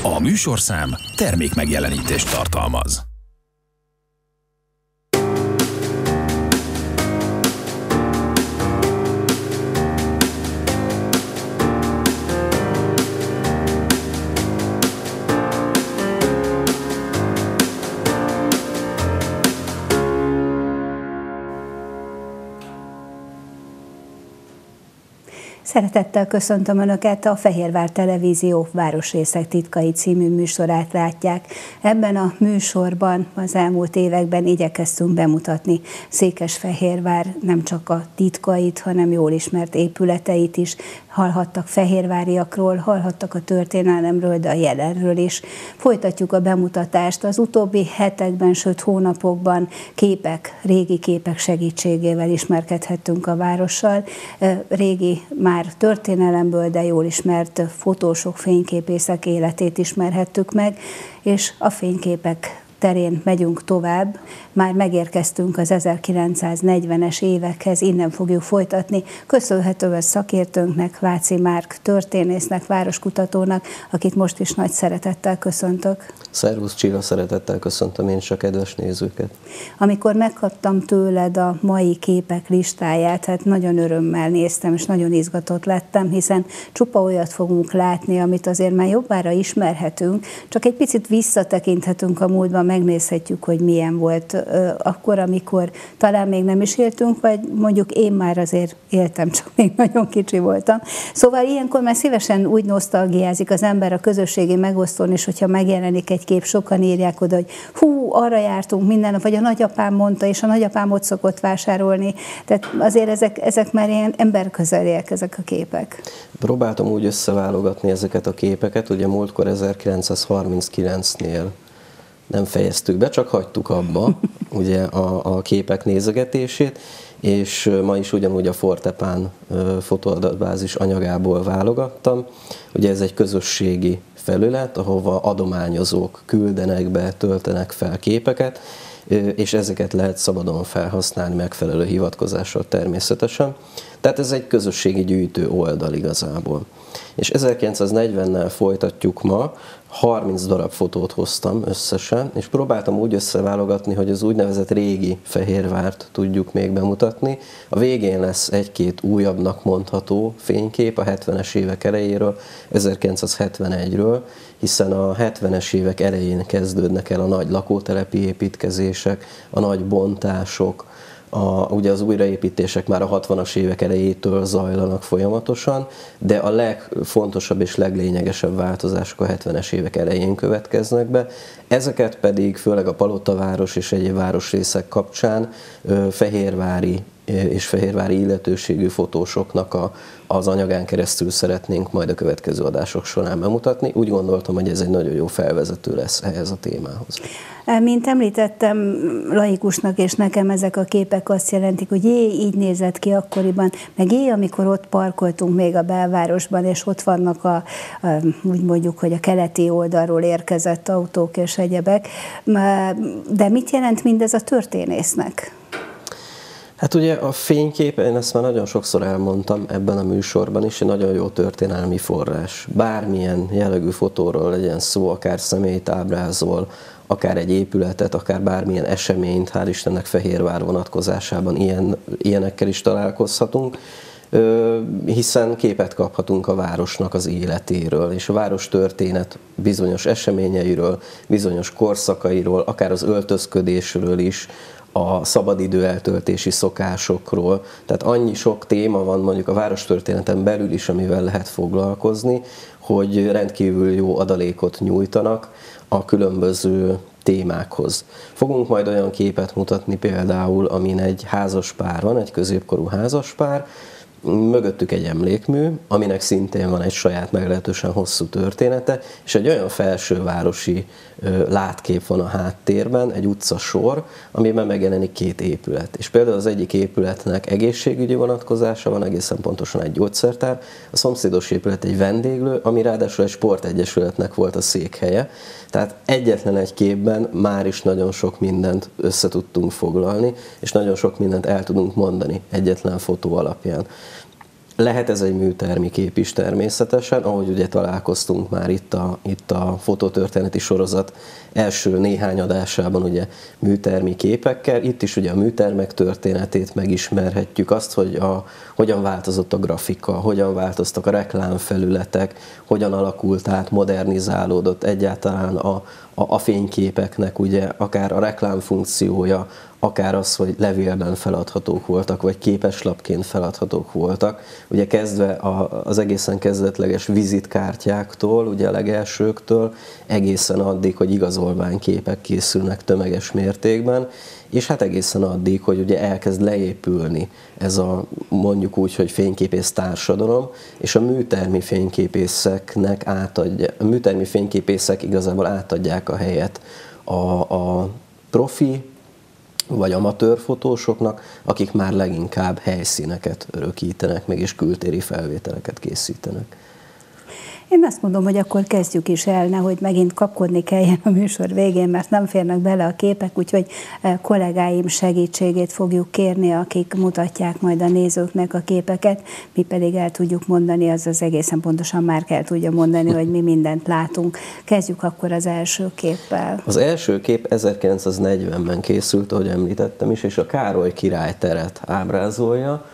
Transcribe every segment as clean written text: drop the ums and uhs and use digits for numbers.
A műsorszám termékmegjelenítést tartalmaz. Szeretettel köszöntöm Önöket, a Fehérvár Televízió Városrészek titkai című műsorát látják. Ebben a műsorban az elmúlt években igyekeztünk bemutatni Székesfehérvár nem csak a titkait, hanem jól ismert épületeit is. Hallhattak fehérváriakról, hallhattak a történelemről, de a jelenről is. Folytatjuk a bemutatást az utóbbi hetekben, sőt hónapokban régi képek segítségével ismerkedhettünk a várossal. Régi már történelemből, de jól ismert fotósok, fényképészek életét ismerhettük meg, és a fényképek terén megyünk tovább. Már megérkeztünk az 1940-es évekhez, innen fogjuk folytatni. Köszönhető ez szakértőnknek, Váci Márk történésznek, városkutatónak, akit most is nagy szeretettel köszöntök. Szervusz Csilla, szeretettel köszöntöm én is a kedves nézőket. Amikor megkaptam tőled a mai képek listáját, hát nagyon örömmel néztem, és nagyon izgatott lettem, hiszen csupa olyat fogunk látni, amit azért már jobbára ismerhetünk, csak egy picit visszatekinthetünk a múltba, megnézhetjük, hogy milyen volt akkor, amikor talán még nem is éltünk, vagy mondjuk én már azért éltem, csak még nagyon kicsi voltam. Szóval ilyenkor már szívesen úgy nosztalgiázik az ember a közösségi megosztón is, hogyha megjelenik egy kép, sokan írják oda, hogy hú, arra jártunk minden nap, vagy a nagyapám mondta, és a nagyapám ott szokott vásárolni. Tehát azért ezek már ilyen emberközeliek, ezek a képek. Próbáltam úgy összeválogatni ezeket a képeket, ugye múltkor 1939-nél nem fejeztük be, csak hagytuk abba ugye a képek nézegetését, és ma is ugyanúgy a Fortepán fotóadatbázis anyagából válogattam. Ugye ez egy közösségi felület, ahova adományozók küldenek be, töltenek fel képeket, és ezeket lehet szabadon felhasználni megfelelő hivatkozással természetesen. Tehát ez egy közösségi gyűjtő oldal igazából. És 1940-nel folytatjuk ma, 30 darab fotót hoztam összesen, és próbáltam úgy összeválogatni, hogy az úgynevezett régi Fehérvárt tudjuk még bemutatni. A végén lesz egy-két újabbnak mondható fénykép a 70-es évek elejéről, 1971-ről, hiszen a 70-es évek elején kezdődnek el a nagy lakótelepi építkezések, a nagy bontások, ugye az újraépítések már a 60-as évek elejétől zajlanak folyamatosan, de a legfontosabb és leglényegesebb változások a 70-es évek elején következnek be. Ezeket pedig főleg a Palotaváros és egyéb városrészek kapcsán fehérvári és fehérvári illetőségű fotósoknak az anyagán keresztül szeretnénk majd a következő adások során bemutatni. Úgy gondoltam, hogy ez egy nagyon jó felvezető lesz ehhez a témához. Mint említettem, laikusnak és nekem ezek a képek azt jelentik, hogy így nézett ki akkoriban, meg amikor ott parkoltunk még a belvárosban, és ott vannak úgy mondjuk, hogy a keleti oldalról érkezett autók és egyebek. De mit jelent mindez a történésznek? Hát ugye a fénykép, én ezt már nagyon sokszor elmondtam ebben a műsorban is, egy nagyon jó történelmi forrás. Bármilyen jellegű fotóról legyen szó, akár személyt ábrázol, akár egy épületet, akár bármilyen eseményt, hál' Istennek Fehérvár vonatkozásában ilyenekkel is találkozhatunk, hiszen képet kaphatunk a városnak az életéről, és a város történet bizonyos eseményeiről, bizonyos korszakairól, akár az öltözködésről is, a szabadidő eltöltési szokásokról. Tehát annyi sok téma van mondjuk a várostörténeten belül is, amivel lehet foglalkozni, hogy rendkívül jó adalékot nyújtanak a különböző témákhoz. Fogunk majd olyan képet mutatni például, amin egy házaspár van, egy középkorú házaspár, mögöttük egy emlékmű, aminek szintén van egy saját meglehetősen hosszú története, és egy olyan felsővárosi látkép van a háttérben, egy utcasor, amiben megjelenik két épület. És például az egyik épületnek egészségügyi vonatkozása van, egészen pontosan egy gyógyszertár, a szomszédos épület egy vendéglő, ami ráadásul egy sportegyesületnek volt a székhelye. Tehát egyetlen egy képben már is nagyon sok mindent össze tudtunk foglalni, és nagyon sok mindent el tudunk mondani egyetlen fotó alapján. lehet ez egy műtermi kép is természetesen, ahogy ugye találkoztunk már itt a fotótörténeti sorozat első néhány adásában ugye műtermi képekkel. Itt is ugye a műtermek történetét megismerhetjük, azt, hogy hogyan változott a grafika, hogyan változtak a reklámfelületek, hogyan alakult át, modernizálódott egyáltalán a fényképeknek ugye akár a reklámfunkciója, akár az, hogy levélben feladhatók voltak, vagy képeslapként feladhatók voltak. Ugye kezdve az egészen kezdetleges vizitkártyáktól, ugye a legelsőktől, egészen addig, hogy igazolványképek készülnek tömeges mértékben, és hát egészen addig, hogy ugye elkezd leépülni ez a mondjuk úgy, hogy fényképész társadalom, és a műtermi fényképészek igazából átadják a helyet a profi vagy amatőr fotósoknak, akik már leginkább helyszíneket örökítenek meg, és kültéri felvételeket készítenek. Én azt mondom, hogy akkor kezdjük is el, nehogy megint kapkodni kelljen a műsor végén, mert nem férnek bele a képek, úgyhogy kollégáim segítségét fogjuk kérni, akik mutatják majd a nézőknek a képeket, mi pedig el tudjuk mondani, az egészen pontosan már el tudja mondani, hogy mi mindent látunk. Kezdjük akkor az első képpel. Az első kép 1940-ben készült, ahogy említettem is, és a Károly király teret ábrázolja.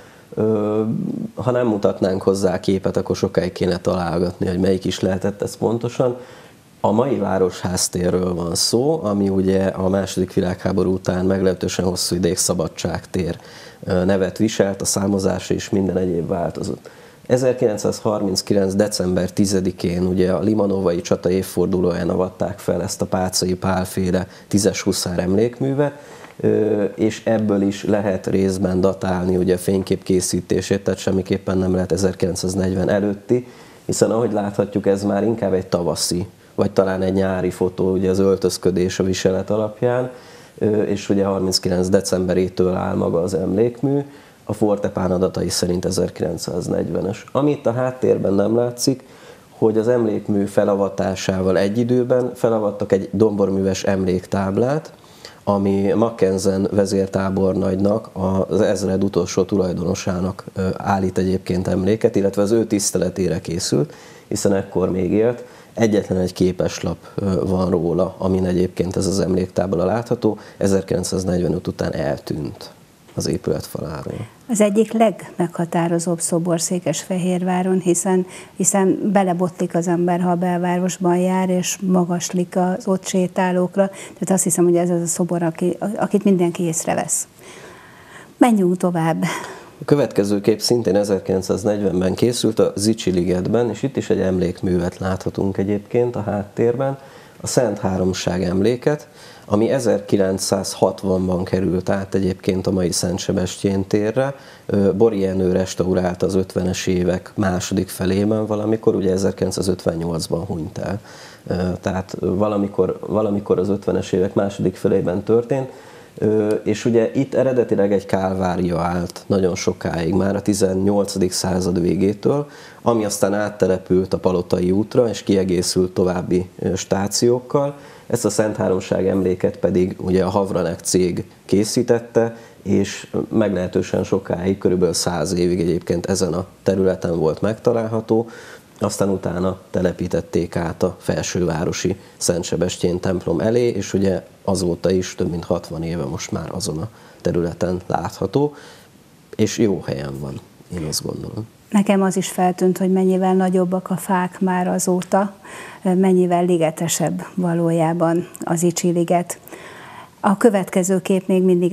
Ha nem mutatnánk hozzá a képet, akkor sokáig kéne találgatni, hogy melyik is lehetett ez pontosan. A mai Városháztérről van szó, ami ugye a II. Világháború után meglehetősen hosszú ideig Szabadságtér nevet viselt, a számozása is minden egyéb változott. 1939. december 10-én ugye a Limanovai csata évfordulóján avatták fel ezt a Páczai Pál-féle 10-es huszár emlékművet, és ebből is lehet részben datálni ugye a fénykép készítését, tehát semmiképpen nem lehet 1940 előtti, hiszen ahogy láthatjuk, ez már inkább egy tavaszi, vagy talán egy nyári fotó, ugye az öltözködés a viselet alapján, és ugye 39. decemberétől áll maga az emlékmű, a Fortepán adatai szerint 1940-es. Amit a háttérben nem látszik, hogy az emlékmű felavatásával egy időben felavattak egy domborműves emléktáblát, ami Mackensen vezértábornagynak, az ezred utolsó tulajdonosának állít egyébként emléket, illetve az ő tiszteletére készült, hiszen ekkor még élt. Egyetlen egy képeslap van róla, amin egyébként ez az emléktábla látható, 1945 után eltűnt az épület faláról. Az egyik legmeghatározóbb szobor Székesfehérváron, hiszen belebotlik az ember, ha a belvárosban jár, és magaslik az ott sétálókra. Tehát azt hiszem, hogy ez az a szobor, akit mindenki észrevesz. Menjünk tovább. A következő kép szintén 1940-ben készült a Zichy-ligetben, és itt is egy emlékművet láthatunk egyébként a háttérben, a Szent Háromság emléket, ami 1960-ban került át egyébként a mai Szent Sebestyén térre. Bori Jenő restaurálta az 50-es évek második felében valamikor, ugye 1958-ban hunyt el. Tehát valamikor az 50-es évek második felében történt, és ugye itt eredetileg egy kálvária állt nagyon sokáig, már a 18. század végétől, ami aztán áttelepült a Palotai útra, és kiegészült további stációkkal. Ezt a Szent Háromság emléket pedig ugye a Havranek cég készítette, és meglehetősen sokáig, körülbelül 100 évig egyébként ezen a területen volt megtalálható, aztán utána telepítették át a felsővárosi Szent Sebestyén templom elé, és ugye azóta is több mint 60 éve most már azon a területen látható, és jó helyen van, én azt gondolom. Nekem az is feltűnt, hogy mennyivel nagyobbak a fák már azóta, mennyivel ligetesebb valójában az Zichy-liget. A következő kép még mindig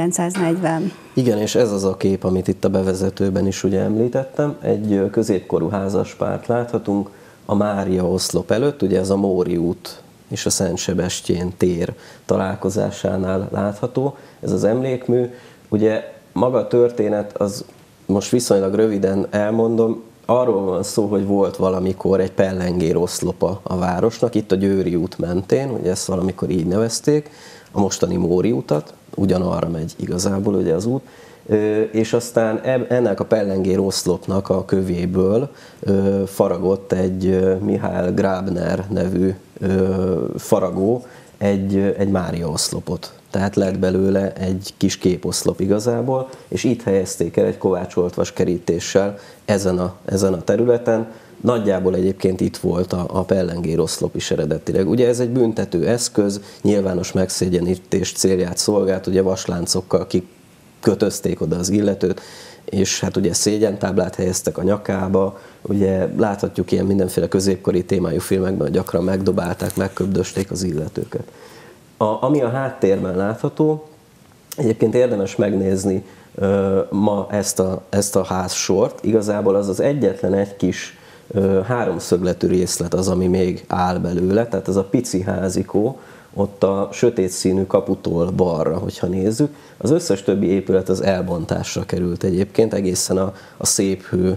1940. Igen, és ez az a kép, amit itt a bevezetőben is ugye említettem. Egy középkorú házaspárt láthatunk a Mária oszlop előtt, ugye ez a Móri út és a Szent Sebestyén tér találkozásánál látható. Ez az emlékmű, ugye maga a történet, az most viszonylag röviden elmondom, arról van szó, hogy volt valamikor egy pellengér oszlopa a városnak, itt a Győri út mentén, ugye ezt valamikor így nevezték, a mostani Móri utat, ugyanarra megy igazából ugye az út, és aztán ennek a pellengér oszlopnak a kövéből faragott egy Mihály Grabner nevű faragó egy Mária oszlopot. Tehát lett belőle egy kis képoszlop igazából, és itt helyezték el egy kovácsoltvas kerítéssel ezen a területen. Nagyjából egyébként itt volt a pellengér oszlop is eredetileg. Ugye ez egy büntető eszköz, nyilvános megszégyenítés célját szolgált, ugye vasláncokkal kikötözték oda az illetőt, és hát ugye szégyentáblát helyeztek a nyakába, ugye láthatjuk ilyen mindenféle középkori témájú filmekben, hogy gyakran megdobálták, megköbdösték az illetőket. Ami a háttérben látható, egyébként érdemes megnézni ma ezt a házsort, igazából az egyetlen egy kis háromszögletű részlet az, ami még áll belőle, tehát ez a pici házikó, ott a sötét színű kaputól balra, hogyha nézzük. Az összes többi épület az elbontásra került egyébként, egészen a Széphő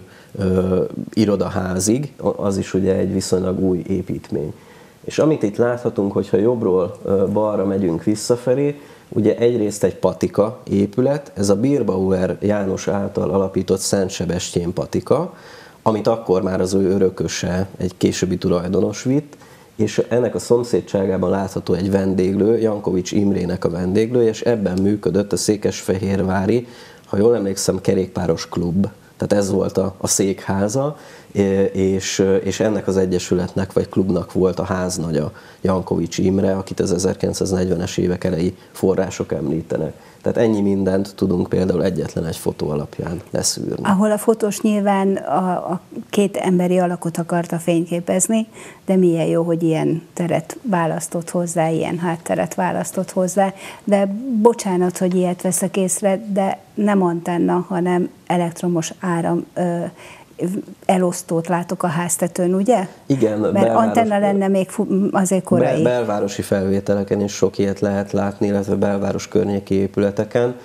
irodaházig, az is ugye egy viszonylag új építmény. És amit itt láthatunk, hogyha jobbról balra megyünk visszafelé, ugye egyrészt egy patika épület, ez a Birbauer János által alapított Szent Sebestyén patika, amit akkor már az ő örököse, egy későbbi tulajdonos vitt, és ennek a szomszédságában látható egy vendéglő, Jankovics Imrének a vendéglője, és ebben működött a székesfehérvári, ha jól emlékszem, kerékpáros klub. Tehát ez volt a székháza, és ennek az egyesületnek vagy klubnak volt a háznagya, Jankovics Imre, akit az 1940-es évek elejé források említenek. Tehát ennyi mindent tudunk például egyetlen egy fotó alapján leszűrni. Ahol a fotós nyilván a két emberi alakot akarta fényképezni, de milyen jó, hogy ilyen teret választott hozzá, ilyen hátteret választott hozzá. De bocsánat, hogy ilyet veszek észre, de nem antenna, hanem elektromos áram elosztót látok a háztetőn, ugye? Igen. Mert antenna lenne még azért korai. Belvárosi felvételeken is sok ilyet lehet látni, illetve belváros környéki épületeken.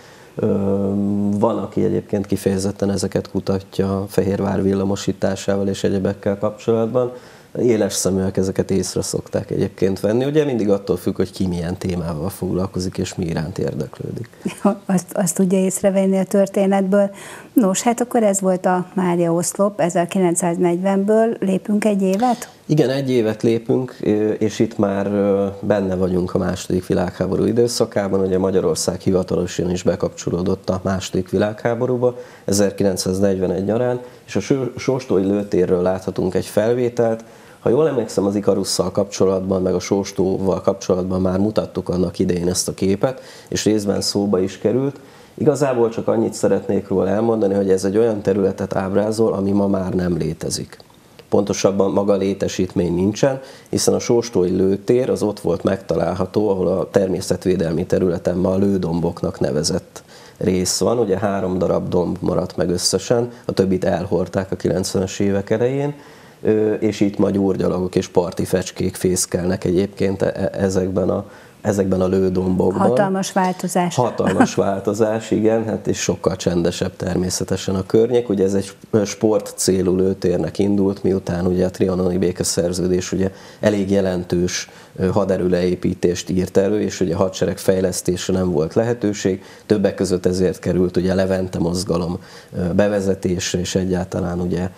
Van, aki egyébként kifejezetten ezeket kutatja Fehérvár villamosításával és egyebekkel kapcsolatban. Éles szeműek ezeket észre szokták egyébként venni. Ugye mindig attól függ, hogy ki milyen témával foglalkozik és mi iránt érdeklődik. Azt tudja észrevenni a történetből. Nos, hát akkor ez volt a Mária oszlop 1940-ből. Lépünk egy évet? Igen, egy évet lépünk, és itt már benne vagyunk a II. Világháború időszakában. Ugye Magyarország hivatalosan is bekapcsolódott a II. Világháborúba 1941 nyarán, és a Sóstói lőtérről láthatunk egy felvételt. Ha jól emlékszem, az Ikarusszal kapcsolatban, meg a Sóstóval kapcsolatban már mutattuk annak idején ezt a képet, és részben szóba is került. Igazából csak annyit szeretnék róla elmondani, hogy ez egy olyan területet ábrázol, ami ma már nem létezik. Pontosabban maga létesítmény nincsen, hiszen a Sóstói lőtér az ott volt megtalálható, ahol a természetvédelmi területen ma a lődomboknak nevezett rész van. Ugye 3 darab domb maradt meg összesen, a többit elhordták a 90-es évek elején, és itt ma gyurgyalagok és parti fecskék fészkelnek egyébként ezekben a lődombokban. Hatalmas változás. Hatalmas változás, igen, hát és sokkal csendesebb természetesen a környék. Ugye ez egy sport célú lőtérnek indult, miután ugye a trianoni békeszerződés ugye elég jelentős haderőleépítést írt elő, és ugye a hadsereg fejlesztésre nem volt lehetőség. Többek között ezért került ugye a Levente mozgalom bevezetésre, és egyáltalán ugye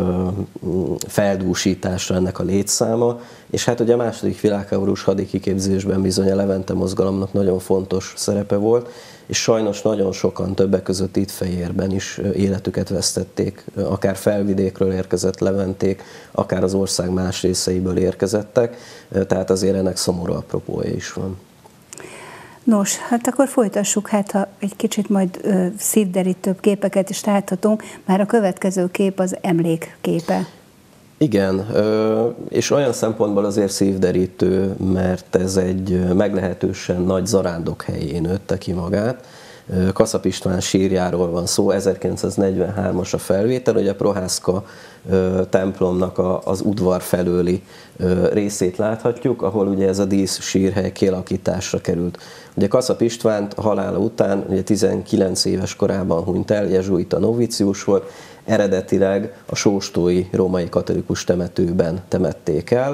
feldúsításra ennek a létszáma. És hát ugye a II. Világháborús hadikiképzésben bizony a Levente mozgalomnak nagyon fontos szerepe volt, és sajnos nagyon sokan, többek között itt Fejérben is életüket vesztették, akár Felvidékről érkezett leventék, akár az ország más részeiből érkezettek, tehát azért ennek szomorú apropója is van. Nos, hát akkor folytassuk, hát ha egy kicsit majd szívderítőbb képeket is láthatunk, már a következő kép az emlékképe. Igen, és olyan szempontból azért szívderítő, mert ez egy meglehetősen nagy zarándok helyén nőtte ki magát. Kaszap István sírjáról van szó, 1943-as a felvétel, ugye a Prohászka templomnak az udvar felőli részét láthatjuk, ahol ugye ez a dísz sírhely kialakításra került. Ugye Kaszap István halála után ugye 19 éves korában hunyt el, jezsuita novicius volt, eredetileg a sóstói római katolikus temetőben temették el.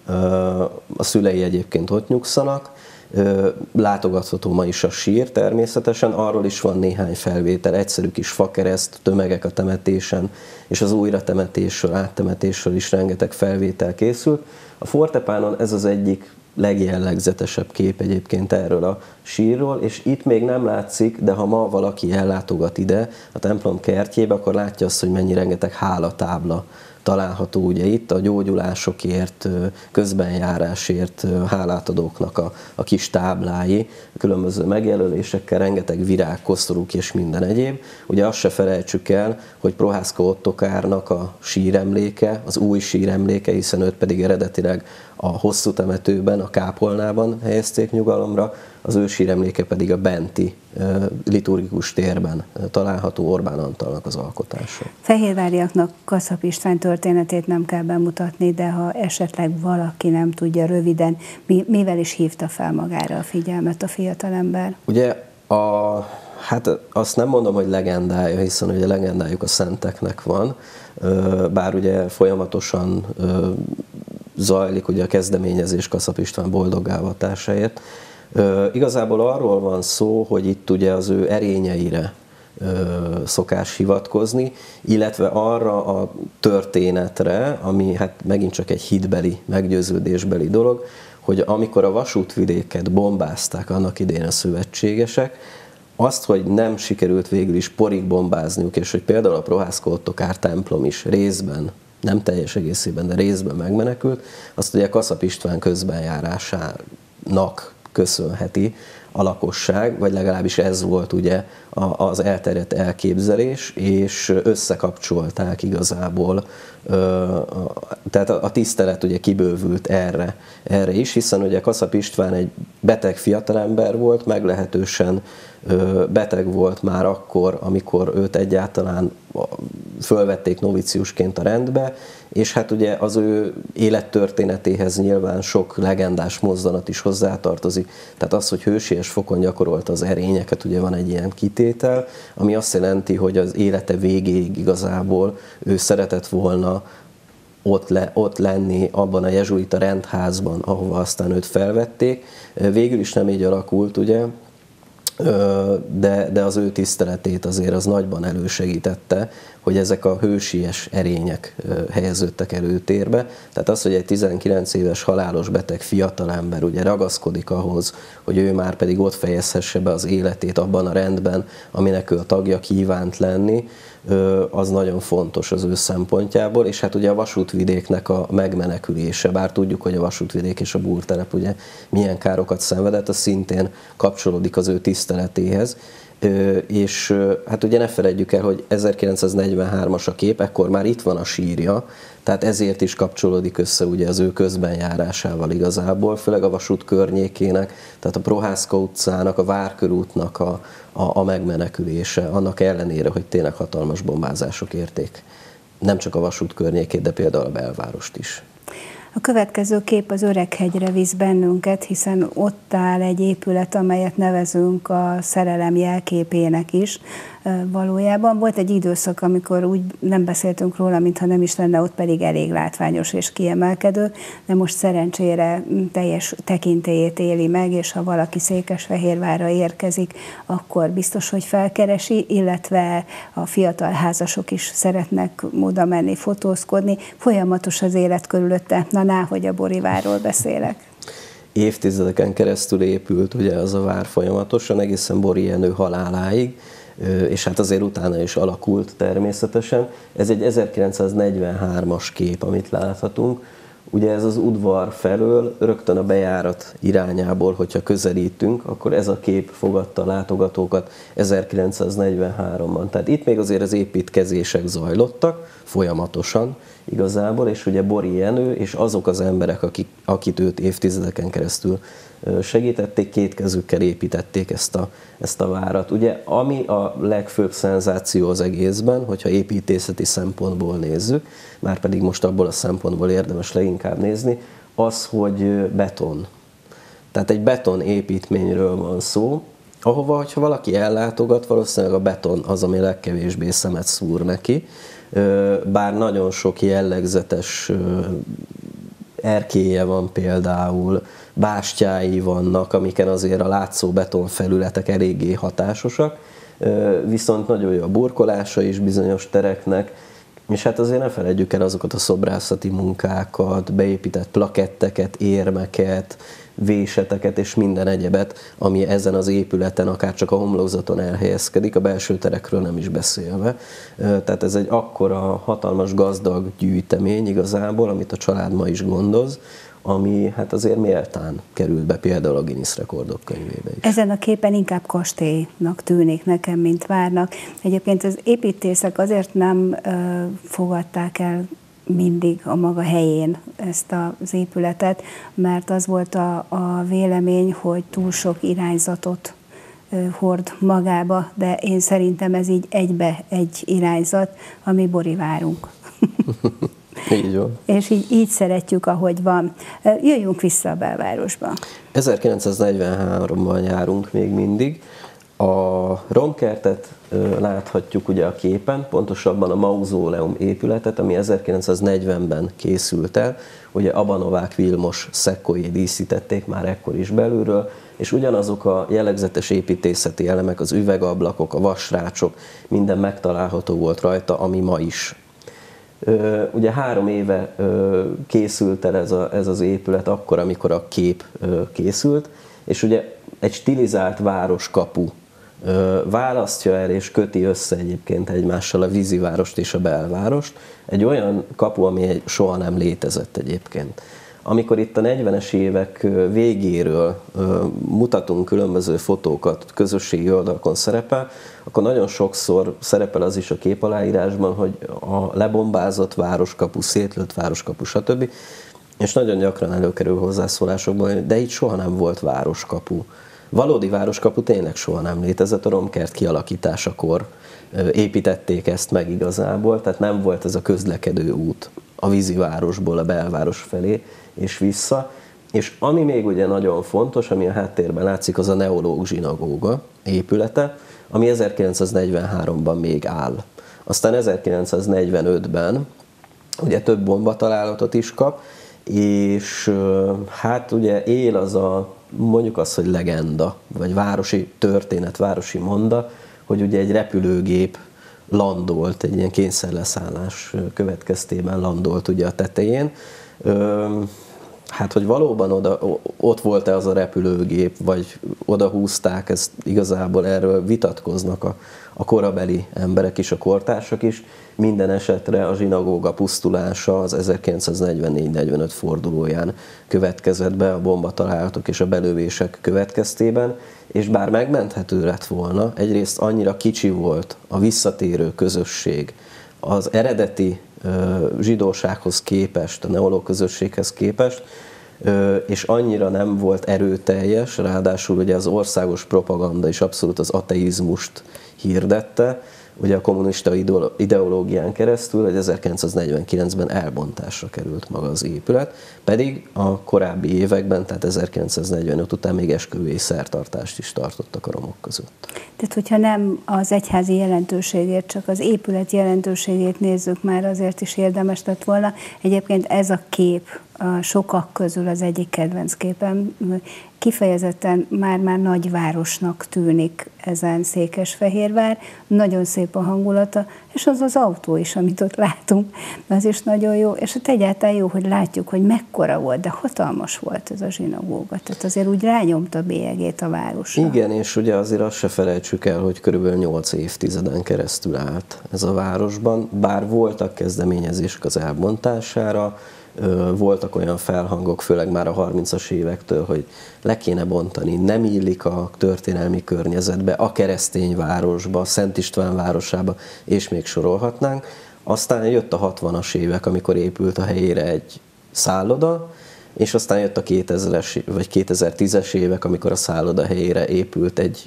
A szülei egyébként ott nyugszanak. Látogatható ma is a sír természetesen, arról is van néhány felvétel, egyszerű kis fakereszt, tömegek a temetésen, és az újratemetésről, áttemetésről is rengeteg felvétel készült. A Fortepánon ez az egyik legjellegzetesebb kép egyébként erről a sírról, és itt még nem látszik, de ha ma valaki ellátogat ide a templom kertjébe, akkor látja azt, hogy mennyi rengeteg hálatábla található ugye itt, a gyógyulásokért, közbenjárásért hálát adóknak a kis táblái, különböző megjelölésekkel, rengeteg virág, koszorúk és minden egyéb. Ugye azt se felejtsük el, hogy Prohászka Ottokárnak a síremléke, az új síremléke, hiszen őt pedig eredetileg a hosszú temetőben, a kápolnában helyezték nyugalomra, az ő síremléke pedig a benti liturgikus térben található Orbán Antalnak az alkotása. Fehérváriaknak Kaszap István történetét nem kell bemutatni, de ha esetleg valaki nem tudja röviden, mivel is hívta fel magára a figyelmet a fiatalember? Ugye hát azt nem mondom, hogy legendája, hiszen ugye legendájuk a szenteknek van, bár ugye folyamatosan zajlik ugye a kezdeményezés Kaszap István boldoggávatásáért. Igazából arról van szó, hogy itt ugye az ő erényeire szokás hivatkozni, illetve arra a történetre, ami hát megint csak egy hitbeli, meggyőződésbeli dolog, hogy amikor a vasútvidéket bombázták annak idején a szövetségesek, azt, hogy nem sikerült végül is porig bombázniuk, és hogy például a Prohászka Ottokár templom is részben, nem teljes egészében, de részben megmenekült, azt ugye Kaszap István közbenjárásának köszönheti a lakosság, vagy legalábbis ez volt ugye az elterjedt elképzelés, és összekapcsolták igazából, tehát a tisztelet ugye kibővült erre is, hiszen ugye Kaszap István egy beteg fiatalember volt, meglehetősen beteg volt már akkor, amikor őt egyáltalán fölvették noviciusként a rendbe, és hát ugye az ő élettörténetéhez nyilván sok legendás mozzanat is hozzátartozik. Tehát az, hogy hősies fokon gyakorolta az erényeket, ugye van egy ilyen kitétel, ami azt jelenti, hogy az élete végéig igazából ő szeretett volna ott lenni abban a jezsuita rendházban, ahova aztán őt felvették. Végül is nem így alakult, ugye, de az ő tiszteletét azért az nagyban elősegítette, hogy ezek a hősies erények helyeződtek előtérbe. Tehát az, hogy egy 19 éves halálos beteg fiatalember ugye ragaszkodik ahhoz, hogy ő már pedig ott fejezhesse be az életét abban a rendben, aminek ő a tagja kívánt lenni, az nagyon fontos az ő szempontjából, és hát ugye a vasútvidéknek a megmenekülése, bár tudjuk, hogy a vasútvidék és a búrtelep ugye milyen károkat szenvedett, az szintén kapcsolódik az ő tiszteletéhez, és hát ugye ne feledjük el, hogy 1943-as a kép, ekkor már itt van a sírja, tehát ezért is kapcsolódik össze ugye az ő közbenjárásával igazából, főleg a vasút környékének, tehát a Prohászka utcának, a Várkörútnak a megmenekülése, annak ellenére, hogy tényleg hatalmas bombázások érték nem csak a vasút környékét, de például a belvárost is. A következő kép az Öreghegyre visz bennünket, hiszen ott áll egy épület, amelyet nevezünk a szerelem jelképének is. Valójában volt egy időszak, amikor úgy nem beszéltünk róla, mintha nem is lenne, ott pedig elég látványos és kiemelkedő, de most szerencsére teljes tekintélyét éli meg, és ha valaki Székesfehérvárra érkezik, akkor biztos, hogy felkeresi, illetve a fiatal házasok is szeretnek oda menni, fotózkodni. Folyamatos az élet körülötte. Na, hogy a Borivárról beszélek. Évtizedeken keresztül épült ugye az a vár folyamatosan, egészen Bori Jenő haláláig, és hát azért utána is alakult természetesen. Ez egy 1943-as kép, amit láthatunk. Ugye ez az udvar felől, rögtön a bejárat irányából, hogyha közelítünk, akkor ez a kép fogadta a látogatókat 1943-ban. Tehát itt még azért az építkezések zajlottak folyamatosan igazából, és ugye Bori Jenő és azok az emberek, akik őt évtizedeken keresztül segítették, két kezükkel építették ezt a várat. Ugye, ami a legfőbb szenzáció az egészben, hogyha építészeti szempontból nézzük, már pedig most abból a szempontból érdemes leginkább nézni, az, hogy beton. Tehát egy beton építményről van szó, ahova, hogyha valaki ellátogat, valószínűleg a beton az, ami legkevésbé szemet szúr neki, bár nagyon sok jellegzetes erkélye van például, bástyái vannak, amiken azért a látszó betonfelületek eléggé hatásosak, viszont nagyon jó a burkolása is bizonyos tereknek, és hát azért ne feledjük el azokat a szobrászati munkákat, beépített plaketteket, érmeket, véseteket és minden egyebet, ami ezen az épületen akár csak a homlokzaton elhelyezkedik, a belső terekről nem is beszélve. Tehát ez egy akkora hatalmas gazdag gyűjtemény igazából, amit a család ma is gondoz, ami hát azért méltán került be például a Guinness Rekordok könyvébe is. Ezen a képen inkább kastélynak tűnik nekem, mint várnak. Egyébként az építészek azért nem fogadták el mindig a maga helyén ezt az épületet, mert az volt a vélemény, hogy túl sok irányzatot hord magába, de én szerintem ez így egybe egy irányzat, ami Borivárunk. Így van. És így szeretjük, ahogy van. Jöjjünk vissza a belvárosba. 1943-ban járunk még mindig. A romkertet láthatjuk ugye a képen, pontosabban a mauzóleum épületet, ami 1940-ben készült el. Ugye Abanovák Vilmos szekkói díszítették már ekkor is belülről, és ugyanazok a jellegzetes építészeti elemek, az üvegablakok, a vasrácsok, minden megtalálható volt rajta, ami ma is. Ugye 3 éve készült el ez az épület akkor, amikor a kép készült, és ugye egy stilizált városkapu választja el és köti össze egyébként egymással a vízivárost és a belvárost. Egy olyan kapu, ami soha nem létezett egyébként. Amikor itt a 40-es évek végéről mutatunk különböző fotókat, közösségi oldalakon szerepel, akkor nagyon sokszor szerepel az is a képaláírásban, hogy a lebombázott városkapu, szétlőtt városkapu, stb. És nagyon gyakran előkerül hozzászólásokban, hogy de itt soha nem volt városkapu. Valódi városkapu tényleg soha nem létezett, a romkert kialakításakor építették ezt meg igazából, tehát nem volt ez a közlekedő út a vízivárosból a belváros felé és vissza. És ami még ugye nagyon fontos, ami a háttérben látszik, az a neológ zsinagóga épülete, ami 1943-ban még áll. Aztán 1945-ben ugye több bombatalálatot is kap, és hát ugye él az a, mondjuk azt, hogy legenda, vagy városi történet, városi monda, hogy ugye egy repülőgép landolt, egy ilyen kényszerleszállás következtében landolt ugye a tetején. Hát, hogy valóban ott volt-e az a repülőgép, vagy oda húzták, ezt igazából erről vitatkoznak a korabeli emberek is, a kortársak is. Minden esetre a zsinagóga pusztulása az 1944-45 fordulóján következett be a bombatalálatok és a belövések következtében, és bár megmenthető lett volna, egyrészt annyira kicsi volt a visszatérő közösség az eredeti zsidósághoz képest, a neológ közösséghez képest, és annyira nem volt erőteljes, ráadásul ugye az országos propaganda is abszolút az ateizmust hirdette, ugye a kommunista ideológián keresztül, hogy 1949-ben elbontásra került maga az épület, pedig a korábbi években, tehát 1945 után még esküvői szertartást is tartottak a romok között. Tehát, hogyha nem az egyházi jelentőségét, csak az épület jelentőségét nézzük, már azért is érdemes lett volna. Egyébként ez a kép a sokak közül az egyik kedvenc képem, kifejezetten már nagyvárosnak tűnik ezen Székesfehérvár, nagyon szép a hangulata, és az autó is, amit ott látunk, az is nagyon jó, és hát egyáltalán jó, hogy látjuk, hogy mekkora volt, de hatalmas volt ez a zsinagóga, tehát azért úgy rányomta a bélyegét a városra. Igen, és ugye azért azt se felejtsük el, hogy körülbelül 8 évtizeden keresztül állt ez a városban, bár voltak kezdeményezések az elbontására, voltak olyan felhangok, főleg már a 30-as évektől, hogy le kéne bontani, nem illik a történelmi környezetbe, a keresztény városba, Szent István városába, és még sorolhatnánk. Aztán jött a 60-as évek, amikor épült a helyére egy szálloda, és aztán jött a 2000-es vagy 2010-es évek, amikor a szálloda helyére épült egy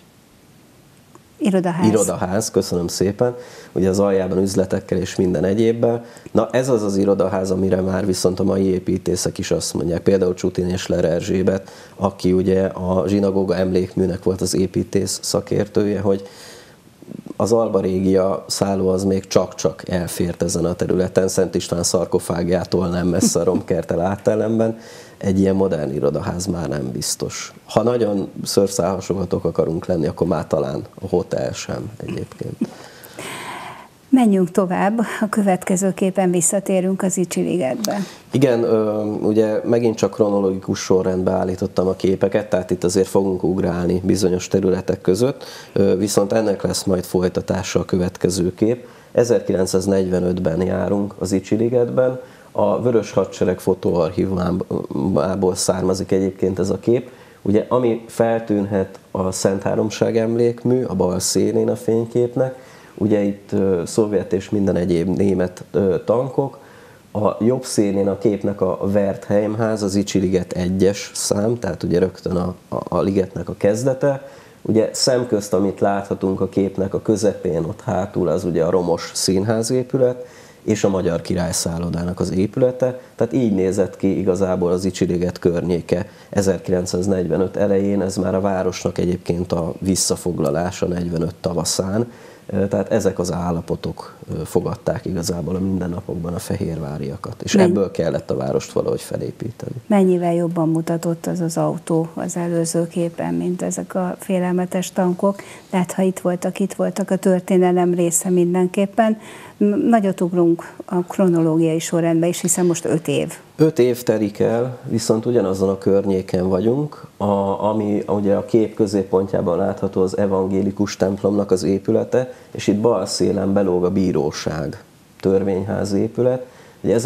irodaház, köszönöm szépen, ugye az aljában üzletekkel és minden egyébben. Na ez az az irodaház, amire már viszont a mai építészek is azt mondják, például Csutin és Ler Erzsébet, aki ugye a zsinagóga emlékműnek volt az építész szakértője, hogy az Alba Regia szálló az még csak-csak elfért ezen a területen, Szent István szarkofágjától nem messze a Romkertel áttellenben, egy ilyen modern irodaház már nem biztos. Ha nagyon szőrszálhasogatók akarunk lenni, akkor már talán a hotel sem egyébként. Menjünk tovább, a következő képen visszatérünk az Icsi-ligetbe. Igen, ugye megint csak kronológikus sorrendbe állítottam a képeket, tehát itt azért fogunk ugrálni bizonyos területek között, viszont ennek lesz majd folytatása a következő kép. 1945-ben járunk az Icsi-ligetben, a Vörös Hadsereg fotóarchívumából származik egyébként ez a kép. Ugye ami feltűnhet a Szent Háromság emlékmű, a bal szélén a fényképnek, ugye itt szovjet és minden egyéb német tankok, a jobb szélén a képnek a Wertheimház, az Icsi-liget 1-es szám, tehát ugye rögtön a ligetnek a kezdete. Ugye szemközt, amit láthatunk a képnek a közepén, ott hátul, az ugye a romos színházépület, és a Magyar Király szállodának az épülete. Tehát így nézett ki igazából az Icsi-liget környéke 1945 elején, ez már a városnak egyébként a visszafoglalása 45 tavaszán. Tehát ezek az állapotok fogadták igazából a mindennapokban a fehérváriakat, és ebből kellett a várost valahogy felépíteni. Mennyivel jobban mutatott az az autó az előző képen, mint ezek a félelmetes tankok, tehát ha itt voltak a történelem része mindenképpen. Nagyot ugrunk a kronológiai sorrendben is, hiszen most 5 év. 5 év telik el, viszont ugyanazon a környéken vagyunk, ami ugye a kép középpontjában látható az evangélikus templomnak az épülete, és itt bal szélen belóg a bíróság, törvényház épület. Ugye